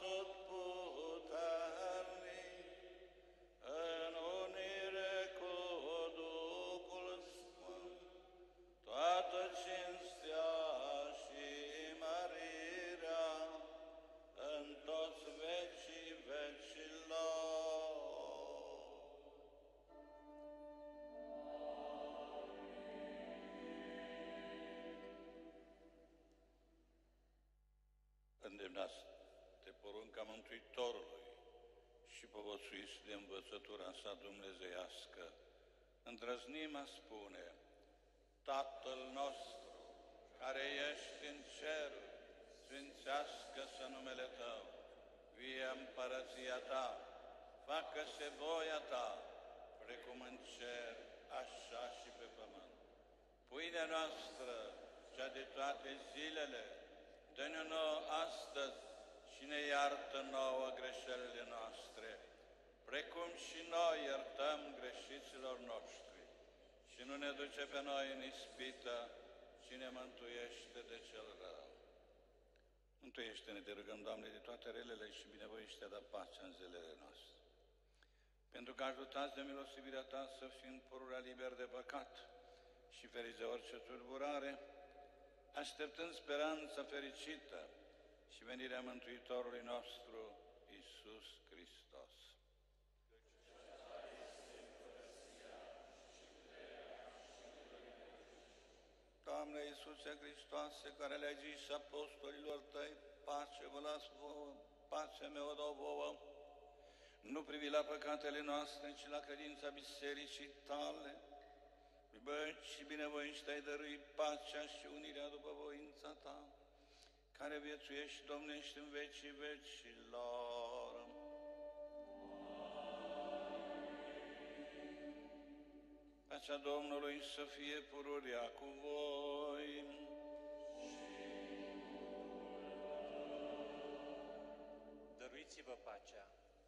atotputernic, în unire cu Duhul Sfânt, toată cinstea și mărirea în toți vecii vecilor. Îndemnați de porunca Mântuitorului și povățuiți de învățătura sa dumnezeiască, îndrăznim a spune: Tatăl nostru, care ești în ceruri, sfințească-se numele Tău, vie împărăția Ta, facă-se voia Ta, precum în cer, așa și pe pământ. Pâinea noastră, cea de toate zilele, dă-ne nouă astăzi și ne iartă nouă greșelile noastre, precum și noi iertăm greșiților noștri. Și nu ne duce pe noi în ispită, ci ne mântuiește de cel rău. Mântuiește-ne, te rugăm, Doamne, de toate relele și binevoiește da pacea în zilele noastre. Pentru că ajutați de milostivirea Ta să fim pururea liber de păcat și feriți de orice tulburare, așteptând speranța fericită și venirea Mântuitorului nostru, Iisus Hristos. Doamne Iisuse Hristoase, care le-ai zis apostolilor Tăi, pace vă las vouă, pace mea o dau vouă, nu privi la păcatele noastre, ci la credința bisericii Tale, bă, și binevoiește ai dărui pacea și unirea după voința Ta, care viețuiești și domnești în vecii vecilor. Pacea Domnului să fie pururea cu voi. Dăruiți-vă pacea.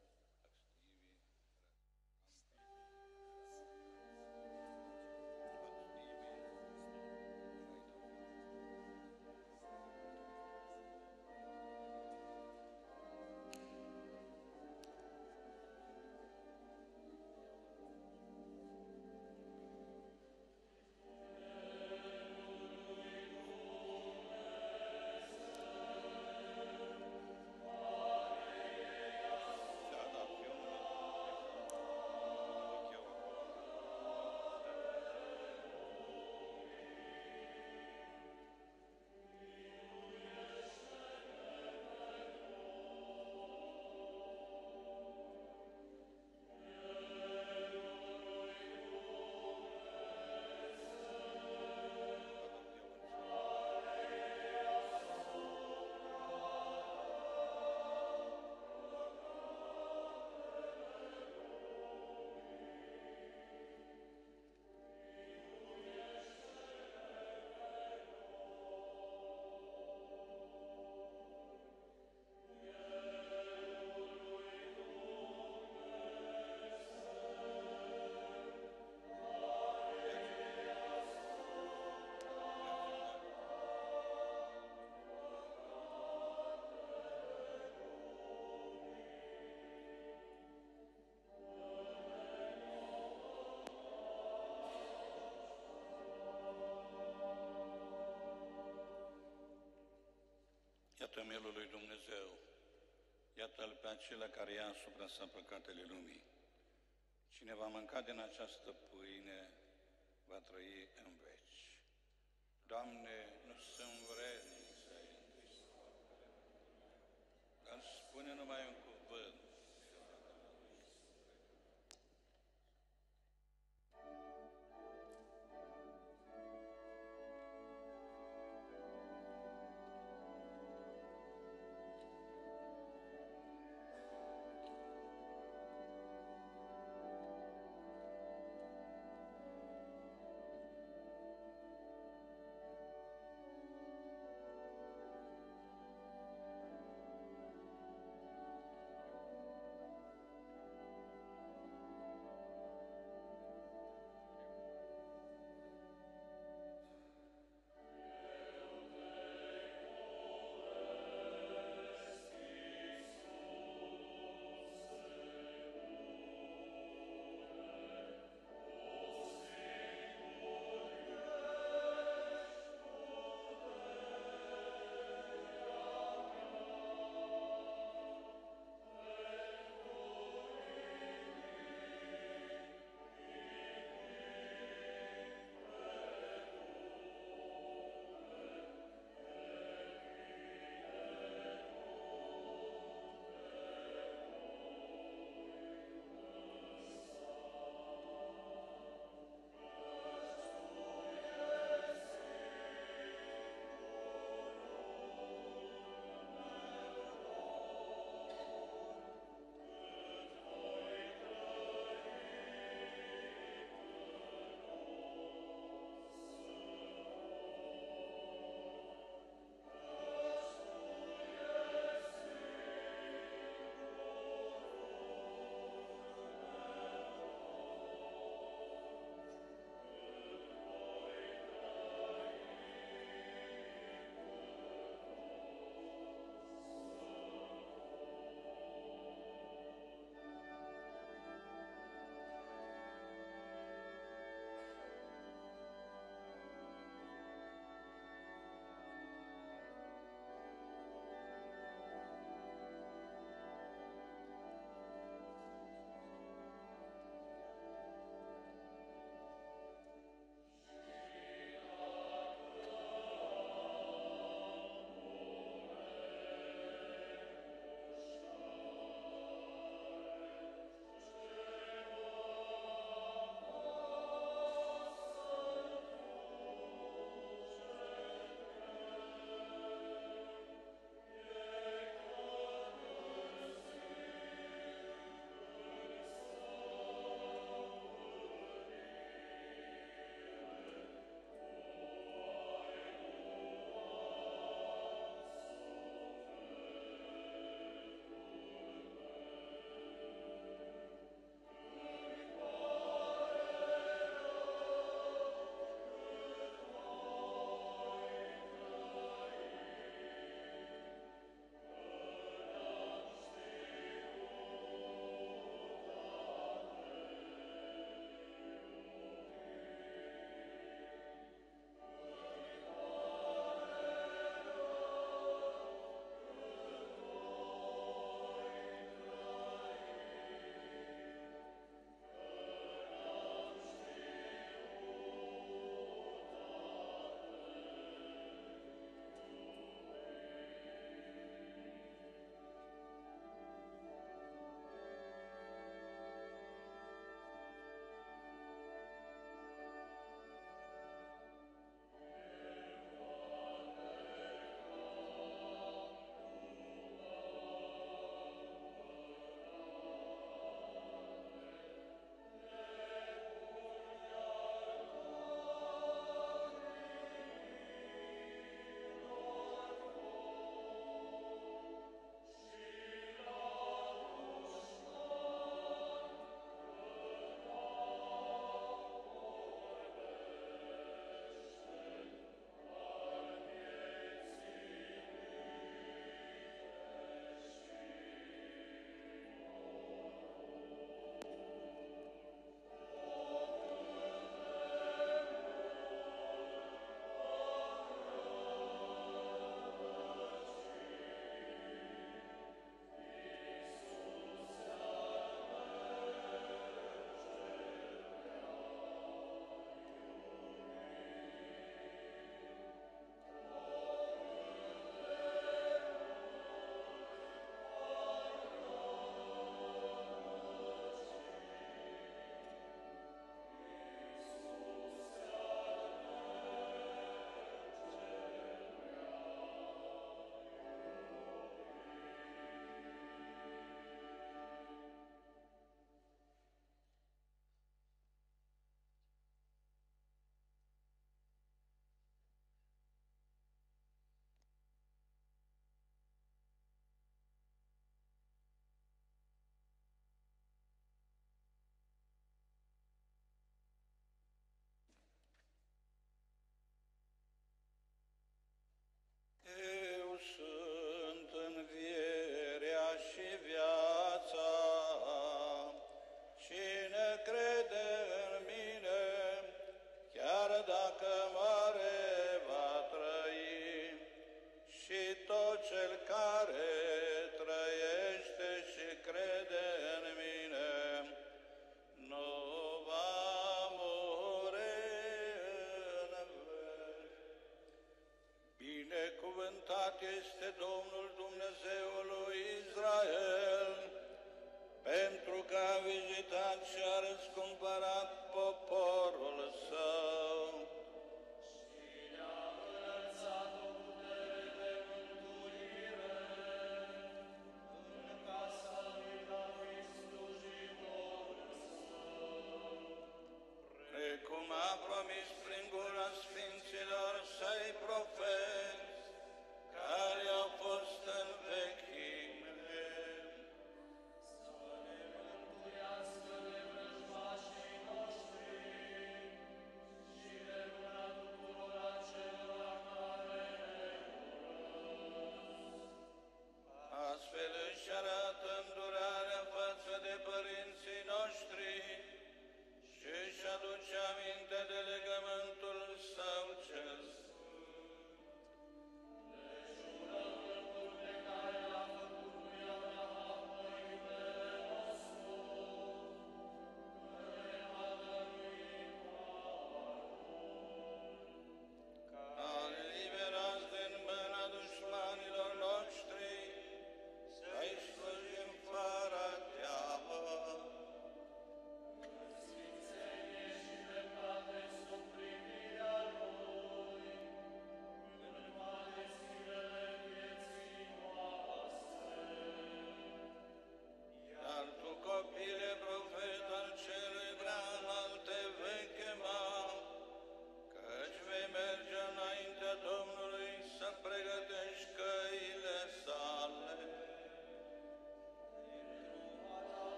Iată mielul lui Dumnezeu, iată-L pe acela care ia asupra sa păcatele lumii. Cine va mânca din această pâine, va trăi în veci. Doamne, nu sunt vrednic să intri, dar spune numai un cuvânt.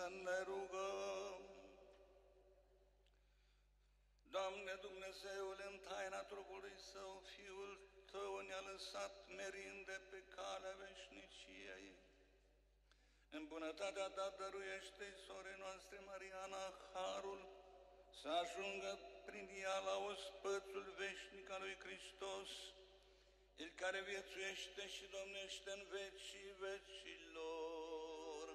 să ne rugăm. Doamne Dumnezeule, în taina trupului Său, Fiul Tău ne-a lăsat merinde pe calea veșniciei. În bunătatea Ta dăruiește-i sorei noastre Mariana harul să ajungă prin ea la ospățul veșnic al lui Hristos, El care viețuiește și domnește în vecii vecilor.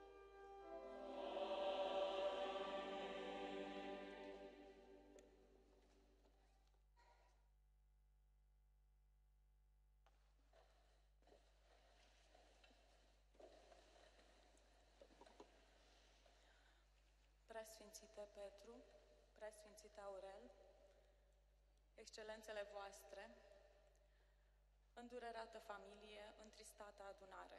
Preasfințite Petru, Preasfințite Aurel, Excelențele voastre, îndurerată familie, întristată adunare.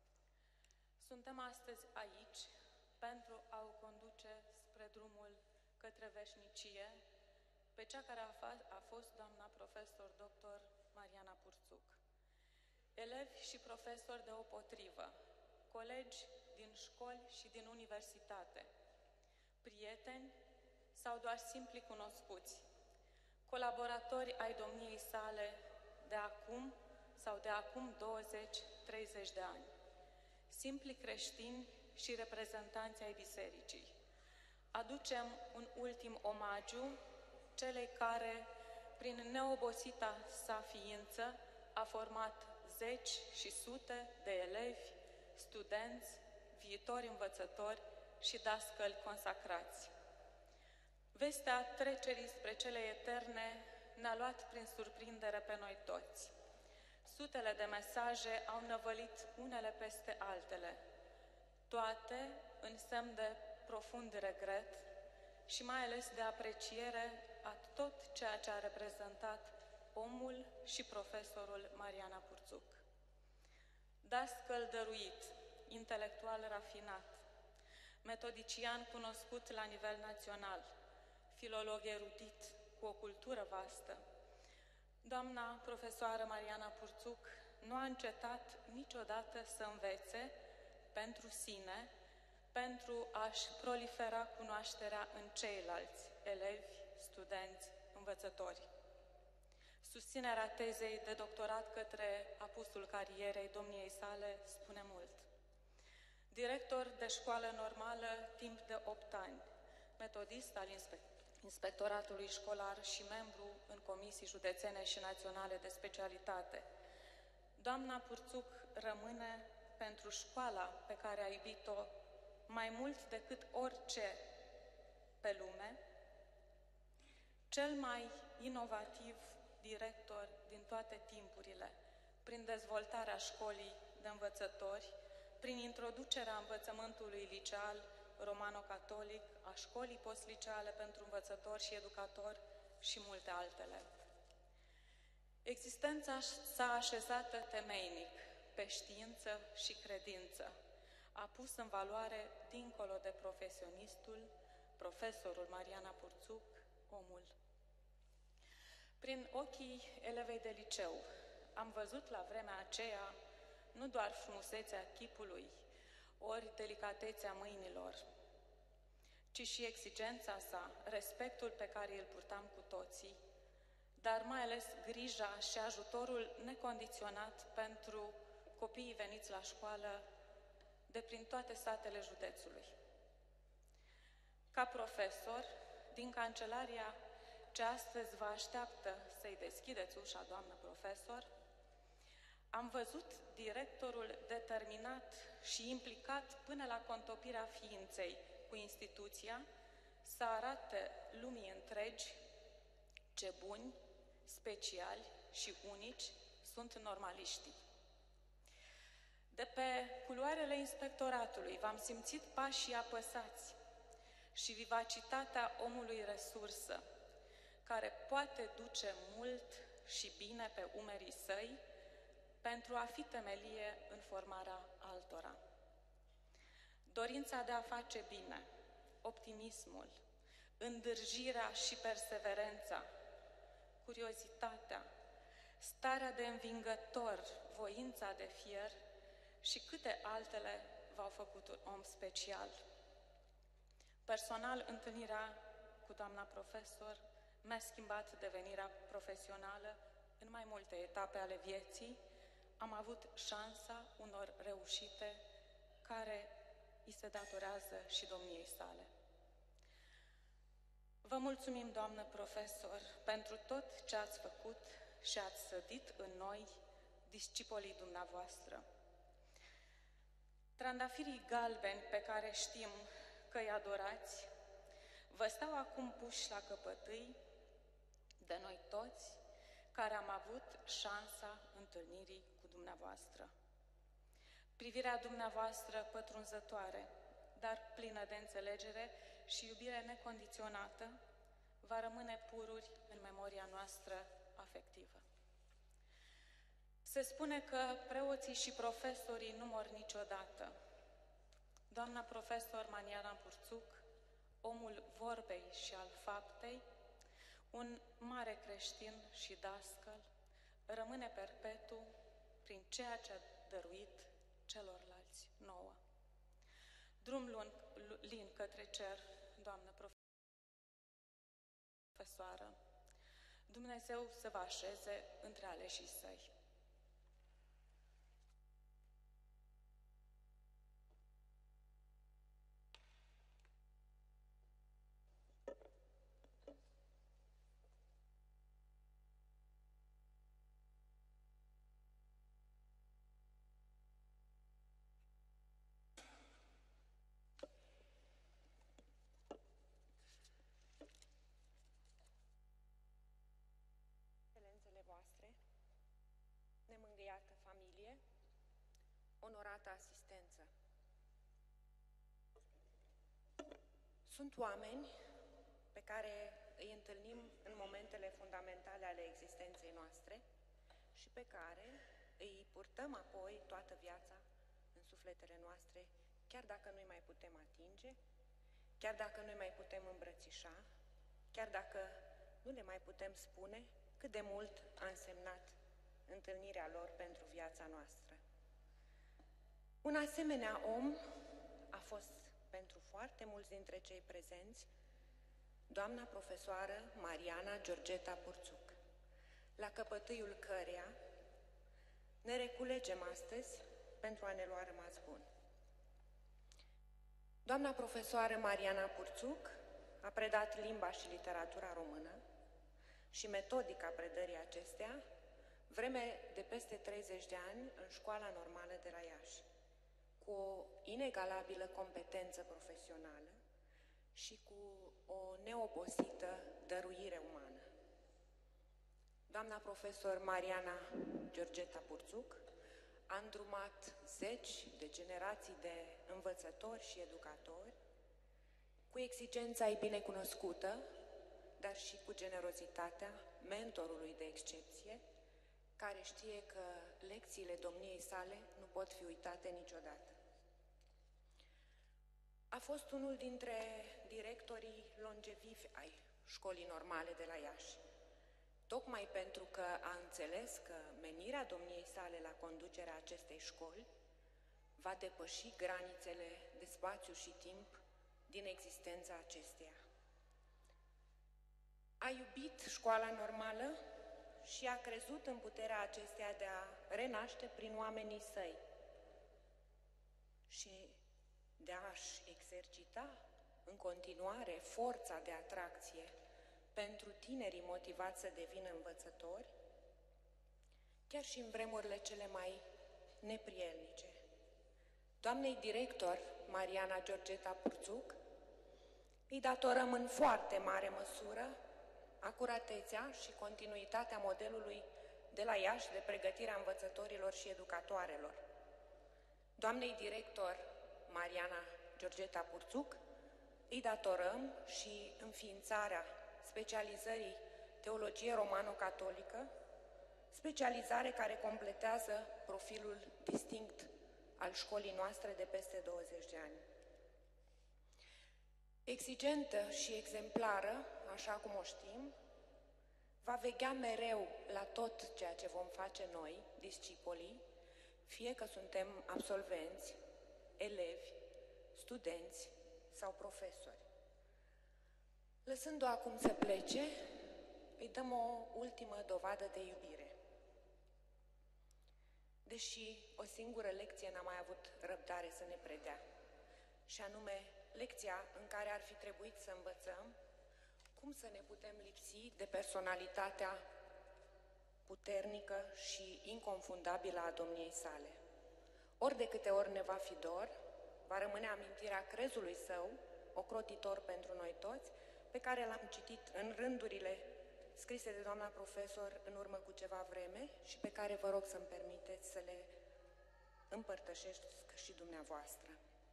Suntem astăzi aici pentru a o conduce spre drumul către veșnicie pe cea care a, a fost doamna profesor doctor Mariana Purțuc. Elevi și profesori deopotrivă, colegi din școli și din universitate, prieteni sau doar simpli cunoscuți, colaboratori ai domniei sale de acum sau de acum douăzeci treizeci de ani, simpli creștini și reprezentanți ai bisericii. Aducem un ultim omagiu celei care, prin neobosita sa ființă, a format zeci și sute de elevi, studenți, viitori învățători și dascăli consacrați. Vestea trecerii spre cele eterne ne-a luat prin surprindere pe noi toți. Sutele de mesaje au năvălit unele peste altele, toate în semn de profund regret și mai ales de apreciere a tot ceea ce a reprezentat omul și profesorul Mariana Purțuc. Dascăl dăruit, intelectual rafinat, metodician cunoscut la nivel național, filolog erudit cu o cultură vastă, doamna profesoară Mariana Purțuc nu a încetat niciodată să învețe pentru sine, pentru a-și prolifera cunoașterea în ceilalți elevi, studenți, învățători. Susținerea tezei de doctorat către apusul carierei domniei sale spune mult. Director de școală normală timp de opt ani, metodist al inspectoratului școlar și membru în comisii județene și naționale de specialitate. Doamna Purțuc rămâne pentru școala pe care a iubit-o mai mult decât orice pe lume, cel mai inovativ director din toate timpurile, prin dezvoltarea școlii de învățători, prin introducerea învățământului liceal romano-catolic, a școlii postliceale pentru învățători și educatori și multe altele. Existența s-a așezat temeinic pe știință și credință. A pus în valoare, dincolo de profesionistul, profesorul Mariana Purțuc, omul. Prin ochii elevei de liceu am văzut la vremea aceea nu doar frumusețea chipului, ori delicatețea mâinilor, ci și exigența sa, respectul pe care îl purtam cu toții, dar mai ales grija și ajutorul necondiționat pentru copiii veniți la școală de prin toate satele județului. Ca profesor, din cancelaria ce astăzi vă așteaptă să-i deschideți ușa, doamnă profesor, am văzut directorul determinat și implicat până la contopirea ființei cu instituția să arate lumii întregi ce buni, speciali și unici sunt normaliștii. De pe culoarele inspectoratului v-am simțit pașii apăsați și vivacitatea omului resursă, care poate duce mult și bine pe umerii săi pentru a fi temelie în formarea altora. Dorința de a face bine, optimismul, îndârjirea și perseverența, curiozitatea, starea de învingător, voința de fier și câte altele v-au făcut un om special. Personal, întâlnirea cu doamna profesor mi-a schimbat devenirea profesională în mai multe etape ale vieții. Am avut șansa unor reușite care îi se datorează și domniei sale. Vă mulțumim, doamnă profesor, pentru tot ce ați făcut și ați sădit în noi, discipolii dumneavoastră. Trandafirii galbeni pe care știm că îi adorați, vă stau acum puși la căpătâi de noi toți care am avut șansa întâlnirii cu dumneavoastră. Privirea dumneavoastră pătrunzătoare, dar plină de înțelegere și iubire necondiționată, va rămâne pururi în memoria noastră afectivă. Se spune că preoții și profesorii nu mor niciodată. Doamna profesor Mariana Purțuc, omul vorbei și al faptei, un mare creștin și dascăl, rămâne perpetu prin ceea ce a dăruit celorlalți nouă. Drum lung, lin către cer, doamnă profesoară, Dumnezeu să vă așeze între aleșii săi. Voastre, nemângâiată familie, onorată asistență. Sunt oameni pe care îi întâlnim în momentele fundamentale ale existenței noastre și pe care îi purtăm apoi toată viața în sufletele noastre, chiar dacă nu-i mai putem atinge, chiar dacă nu-i mai putem îmbrățișa, chiar dacă nu le mai putem spune cât de mult a însemnat întâlnirea lor pentru viața noastră. Un asemenea om a fost pentru foarte mulți dintre cei prezenți doamna profesoară Mariana Georgeta Purțuc, la căpătâiul căreia ne reculegem astăzi pentru a ne lua rămas bun. Doamna profesoară Mariana Purțuc a predat limba și literatura română și metodica predării acestea vreme de peste treizeci de ani în Școala Normală de la Iași, cu o inegalabilă competență profesională și cu o neobosită dăruire umană. Doamna profesor Mariana Georgeta Purțuc a îndrumat zeci de generații de învățători și educatori cu exigența ei binecunoscută, dar și cu generozitatea mentorului de excepție, care știe că lecțiile domniei sale nu pot fi uitate niciodată. A fost unul dintre directorii longevivi ai Școlii Normale de la Iași, tocmai pentru că a înțeles că menirea domniei sale la conducerea acestei școli va depăși granițele de spațiu și timp din existența acesteia. A iubit școala normală și a crezut în puterea acesteia de a renaște prin oamenii săi și de a-și exercita în continuare forța de atracție pentru tinerii motivați să devină învățători, chiar și în vremurile cele mai neprielnice. Doamnei director Mariana Georgeta Purțuc îi datorăm în foarte mare măsură acuratețea și continuitatea modelului de la Iași de pregătirea învățătorilor și educatoarelor. Doamnei director Mariana Georgeta Purțuc îi datorăm și înființarea specializării Teologie Romano-Catolică, specializare care completează profilul distinct al școlii noastre de peste douăzeci de ani. Exigentă și exemplară, așa cum o știm, va veghea mereu la tot ceea ce vom face noi, discipolii, fie că suntem absolvenți, elevi, studenți sau profesori. Lăsându-o acum să plece, îi dăm o ultimă dovadă de iubire. Deși o singură lecție n-a mai avut răbdare să ne predea, și anume lecția în care ar fi trebuit să învățăm cum să ne putem lipsi de personalitatea puternică și inconfundabilă a domniei sale. Ori de câte ori ne va fi dor, va rămâne amintirea crezului său, ocrotitor pentru noi toți, pe care l-am citit în rândurile scrise de doamna profesor în urmă cu ceva vreme și pe care vă rog să-mi permiteți să le împărtășesc și dumneavoastră.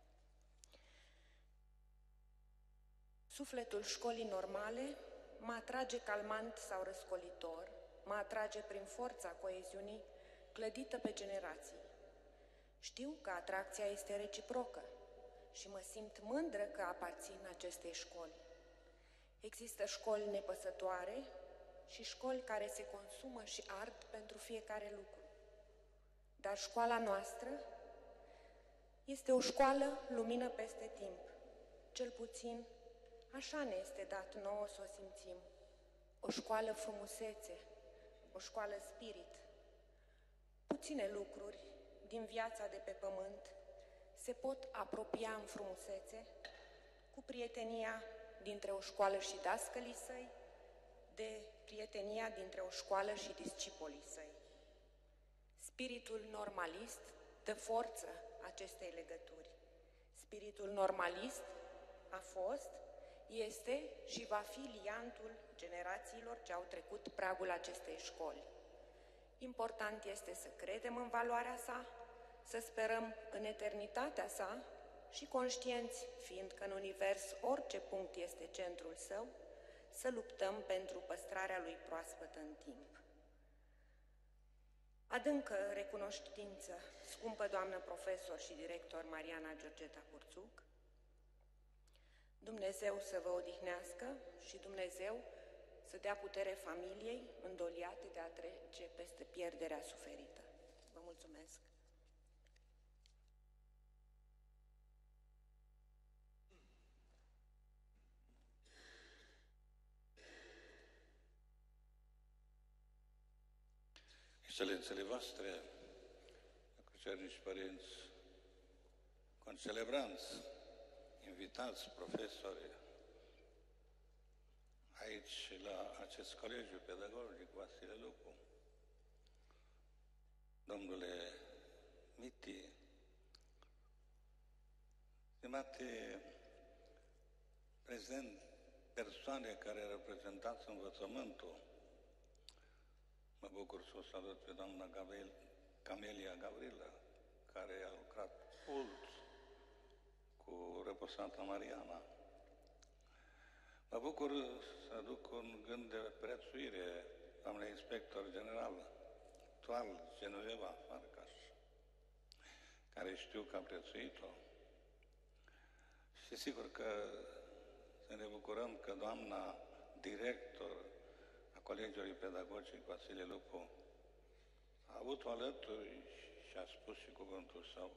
Sufletul școlii normale mă atrage calmant sau răscolitor, mă atrage prin forța coeziunii clădită pe generații. Știu că atracția este reciprocă și mă simt mândră că aparțin acestei școli. Există școli nepăsătoare și școli care se consumă și ard pentru fiecare lucru. Dar școala noastră este o școală lumină peste timp. Cel puțin așa ne este dat nouă să o simțim. O școală frumusețe, o școală spirit. Puține lucruri din viața de pe pământ se pot apropia în frumusețe cu prietenia dintre o școală și dascălii săi, de prietenia dintre o școală și discipolii săi. Spiritul normalist dă forță acestei legături. Spiritul normalist a fost, este și va fi liantul generațiilor ce au trecut pragul acestei școli. Important este să credem în valoarea sa, să sperăm în eternitatea sa și conștienți, fiindcă în univers orice punct este centrul său, să luptăm pentru păstrarea lui proaspătă în timp. Adâncă recunoștință, scumpă doamnă profesor și director Mariana Georgeta Purțuc, Dumnezeu să vă odihnească și Dumnezeu să dea putere familiei îndoliate de a trece peste pierderea suferită. Vă mulțumesc! Excelențele voastre, cucernici părinți, concelebranți, invitați, profesori, aici la acest colegiu pedagogic Vasile Lupu, domnule Miti, stimate prezent, persoane care reprezentați învățământul, mă bucur să o salut pe doamna Gabriel, Camelia Gavrila, care a lucrat mult cu reposanta Mariana. Mă bucur să aduc un gând de prețuire, doamna inspector general, actual Genoveva Farcaș, care știu că a prețuit-o. Și sigur că să ne bucurăm că doamna director a Colegiului Pedagogic Vasile Lupu a avut-o alături și a spus și cuvântul său.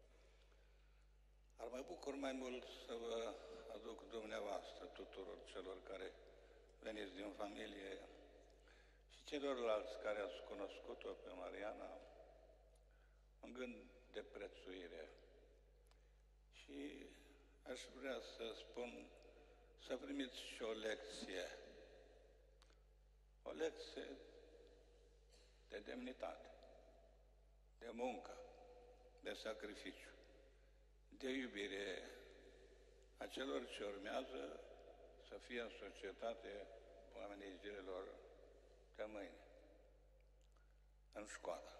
Ar mă bucur mai mult să vă aduc dumneavoastră, tuturor celor care veniți din familie și celorlalți care ați cunoscut-o pe Mariana, un gând de prețuire. Și aș vrea să spun să primiți și o lecție. O lecție de demnitate, de muncă, de sacrificiu, de iubire a celor ce urmează să fie în societate oamenii zilelor de mâine, în școală.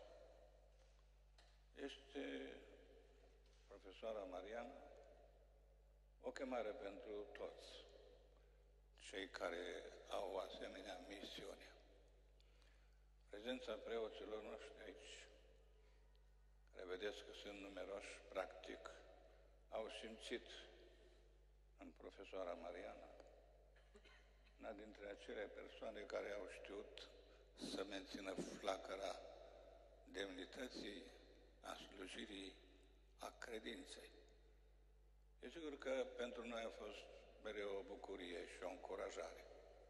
Este profesoara Mariana o chemare pentru toți cei care au o asemenea misiune. Prezența preoților noștri aici, care vedeți că sunt numeroși, practic, au simțit în profesoara Mariana una dintre acele persoane care au știut să mențină flacăra demnității, a slujirii, a credinței. E sigur că pentru noi a fost mereu o bucurie și o încurajare.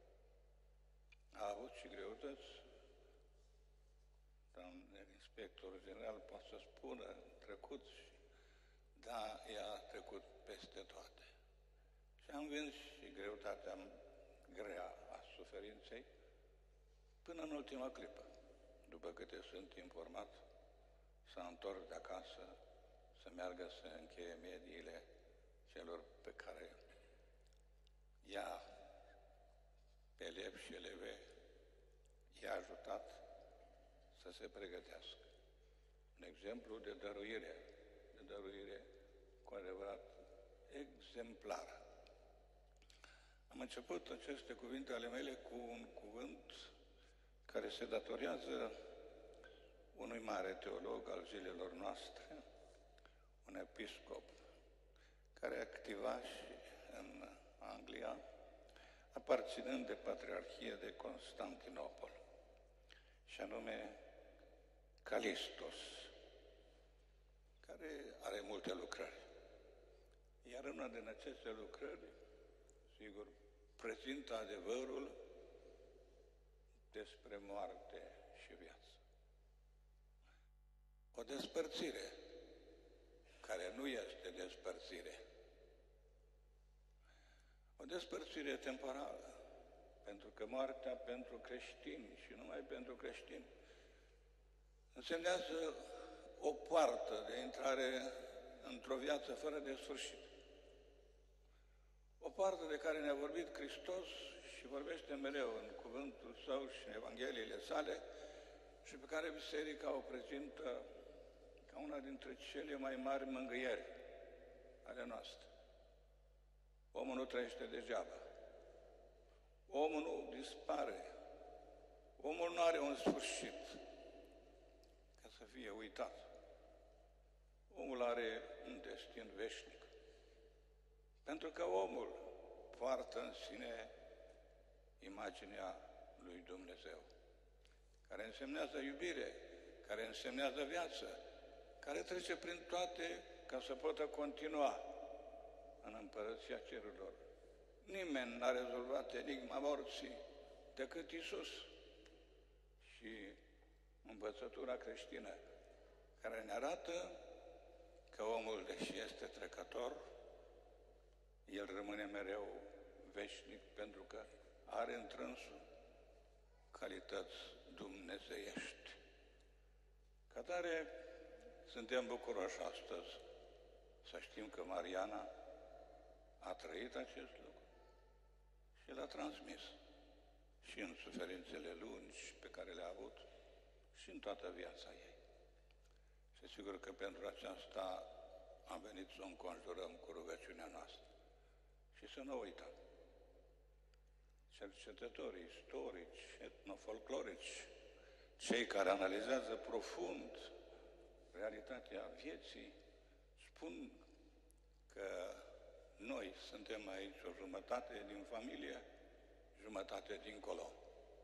A avut și greutăți. Doamne inspector general poate să spună trecut, și, da, ea a trecut peste toate. Și am vins și greutatea grea a suferinței până în ultima clipă. După câte sunt informat, s-a întors de acasă să meargă să încheie mediile celor pe care ea, pe elevi și eleve, i-a ajutat să se pregătească. Un exemplu de dăruire, de dăruire cu adevărat exemplară. Am început aceste cuvinte ale mele cu un cuvânt care se datorează unui mare teolog al zilelor noastre, un episcop, care activa și în Anglia, aparținând de Patriarhie de Constantinopol, și anume Calistos, care are multe lucrări. Iar una din aceste lucrări, sigur, prezintă adevărul despre moarte și viață. O despărțire care nu este despărțire. O despărțire temporală, pentru că moartea pentru creștini și numai pentru creștini însemnează o poartă de intrare într-o viață fără de sfârșit. O poartă de care ne-a vorbit Hristos și vorbește mereu în cuvântul Său și în Evangheliile sale și pe care Biserica o prezintă ca una dintre cele mai mari mângâieri ale noastre. Omul nu trăiește degeaba. Omul nu dispare. Omul nu are un sfârșit ca să fie uitat. Omul are un destin veșnic. Pentru că omul poartă în sine imaginea lui Dumnezeu, care însemnează iubire, care însemnează viață, care trece prin toate ca să poată continua în împărăția cerurilor. Nimeni n-a rezolvat enigma morții decât Iisus și învățătura creștină, care ne arată că omul, deși este trecător, el rămâne mereu veșnic pentru că are întrânsul calități dumnezeiești. Ca tare, suntem bucuroși astăzi să știm că Mariana a trăit acest lucru și l-a transmis și în suferințele lungi pe care le-a avut și în toată viața ei. Și sigur că pentru aceasta am venit să o înconjurăm cu rugăciunea noastră. Și să nu uităm. Cercetătorii istorici, etnofolclorici, cei care analizează profund realitatea vieții, spun că noi suntem aici o jumătate din familie, jumătate dincolo,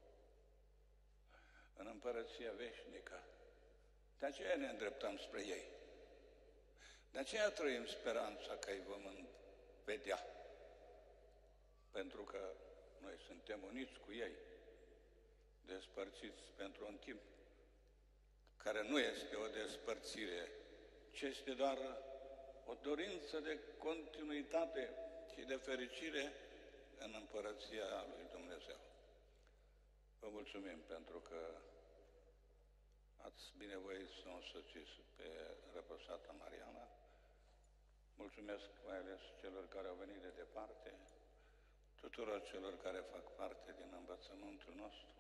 în împărăția veșnică. De aceea ne îndreptăm spre ei. De aceea trăim speranța că îi vom vedea. Pentru că noi suntem uniți cu ei, despărțiți pentru un timp, care nu este o despărțire, ci este doar o dorință de continuitate și de fericire în împărăția lui Dumnezeu. Vă mulțumim pentru că ați binevoit să o însoțiți pe răposata Mariana. Mulțumesc mai ales celor care au venit de departe, tuturor celor care fac parte din învățământul nostru,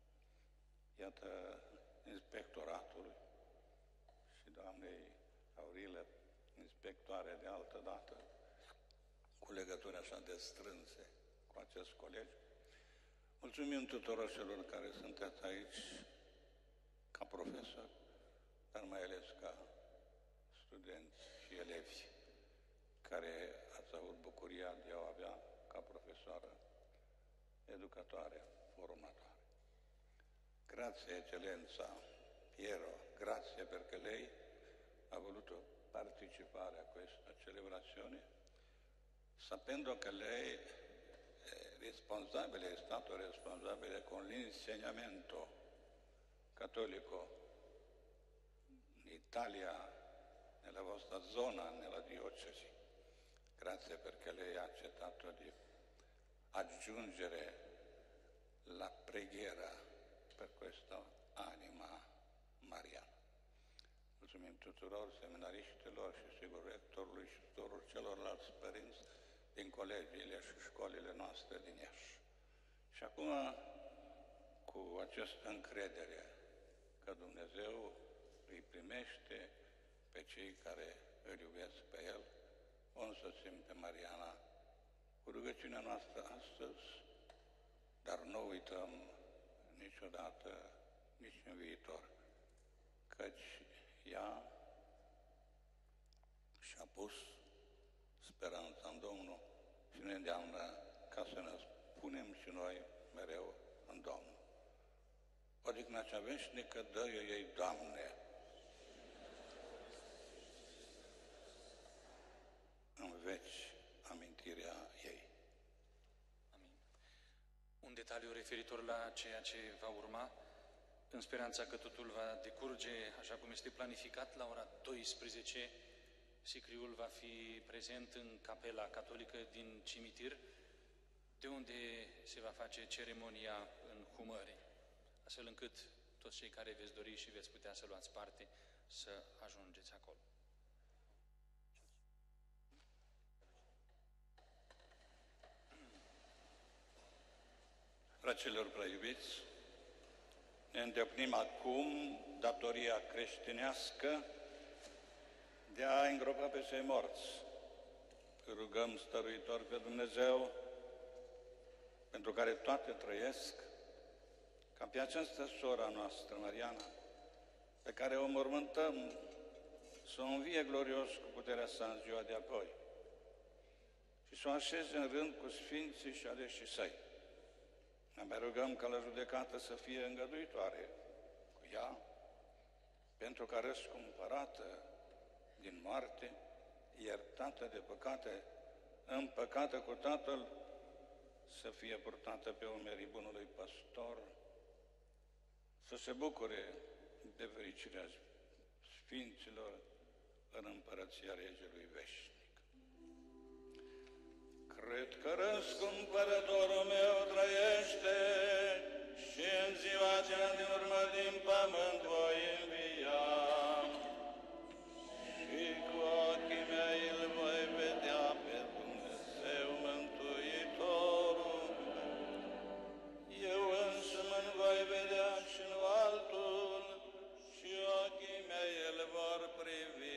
iată, inspectoratului și doamnei Aurilă, inspectoare de altă dată, cu legături așa de strânse cu acest colegi. Mulțumim tuturor celor care sunteți aici ca profesori, dar mai ales ca studenți și elevi, care ați avut bucuria de a o avea ca profesoară, educatoare, formatoare. Grazie, eccellenza Piero, grazie perché lei ha voluto partecipare a questa celebrazione sapendo che lei è responsabile, è stato responsabile con l'insegnamento cattolico in Italia, nella vostra zona, nella diocesi. Grazie perché lei ha accettato di aggiungere la preghiera per questa anima mariană. Mulțumim tuturor seminariștilor și sigur rectorului și tuturor celorlalți părinți din colegiile și școlile noastre din Iași. Și acum, cu această încredere că Dumnezeu îi primește pe cei care îl iubesc pe El, o însoțim pe Mariana cu rugăciunea noastră astăzi, dar nu uităm niciodată, nici în viitor, căci ea și-a pus speranța în Domnul și ne îndeamnă ca să ne punem și noi mereu în Domnul. Odihna cea veșnică dă-i ei, Doamne, în veci amintirea ei. Amin. Un detaliu referitor la ceea ce va urma, în speranța că totul va decurge așa cum este planificat, la ora douăsprezece, sicriul va fi prezent în capela catolică din cimitir, de unde se va face ceremonia în Humări, astfel încât toți cei care veți dori și veți putea să luați parte, să ajungeți acolo. Fraților preiubiți, ne îndeplinim acum datoria creștinească de a îngropa pe cei morți. Rugăm stăruitor pe Dumnezeu, pentru care toate trăiesc, ca pe această sora noastră, Mariana, pe care o mormântăm, să o învie glorios cu puterea sa în ziua de apoi și să o așeze în rând cu sfinții și aleșii săi. Ne mai rugăm ca la judecată să fie îngăduitoare cu ea, pentru că răscumpărată din moarte, iertată de păcate, împăcată cu Tatăl, să fie purtată pe umerii bunului păstor, să se bucure de fericirea sfinților în împărăția Regelui Veșnic. Cred că răscumpărătorul meu trăiește și în ziua cea din urmă din pământ voi învia și cu ochii mei îl voi vedea pe Dumnezeu Mântuitorul meu. Eu însumi îl voi vedea și nu altul și ochii mei îl vor privi.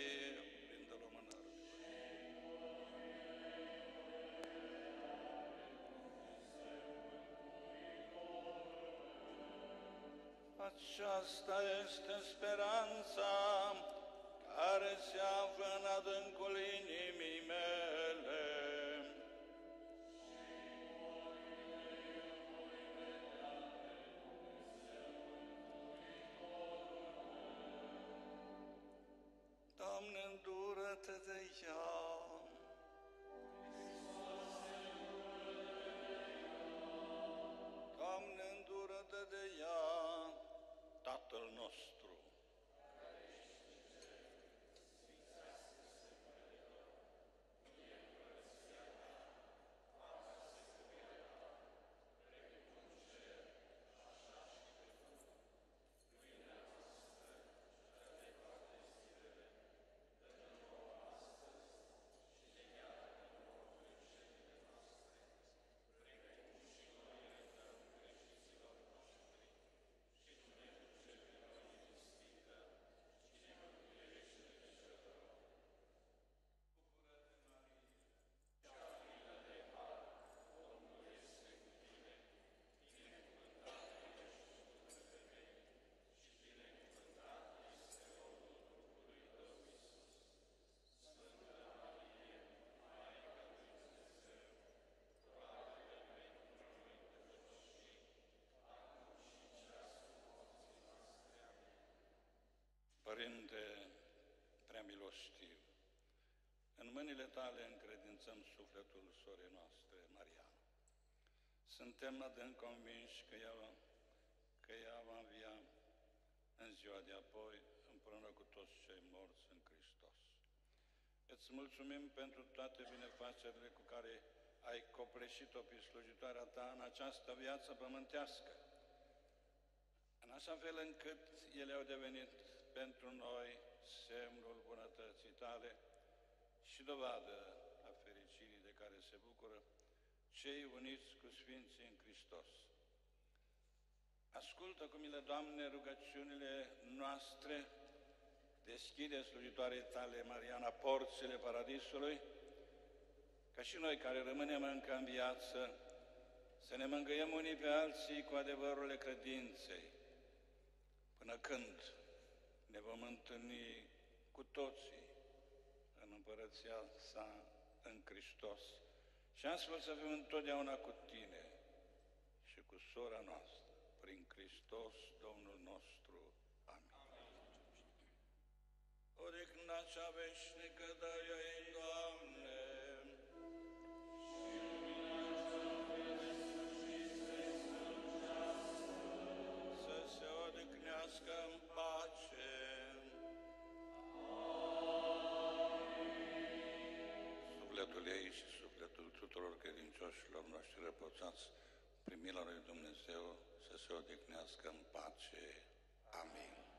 Aceasta este speranța care se află în adâncul inimii mele. Doamne, îndură-te de ea. Doamne, îndură-te de ea, Tatăl nostru. Părinte prea milostiv, în În mâinile tale încredințăm sufletul sorei noastre, Mariana. Suntem adânc convinși că ea, că ea va învia în ziua de apoi, împreună cu toți cei morți în Hristos. Îți mulțumim pentru toate binefacerile cu care ai copleșit-o pe slujitoarea ta în această viață pământească, în așa fel încât ele au devenit pentru noi semnul bunătății tale și dovadă a fericirii de care se bucură cei uniți cu Sfinții în Hristos. Ascultă cu milă, Doamne, rugăciunile noastre, deschide slujitoarei tale, Mariana, porțile Paradisului, ca și noi care rămânem încă în viață, să ne mângâiem unii pe alții cu adevărurile credinței, până când ne vom întâlni cu toții în împărăția sa în Hristos. Și astfel să fim întotdeauna cu tine și cu sora noastră, prin Hristos, Domnul nostru. Amin. Odihna cea veșnică dă-i, Doamne, să se odihnească în pace. Sufletul ei și sufletul tuturor credincioșilor noștri răposați prin mila lui Dumnezeu să se odihnească în pace. Amin.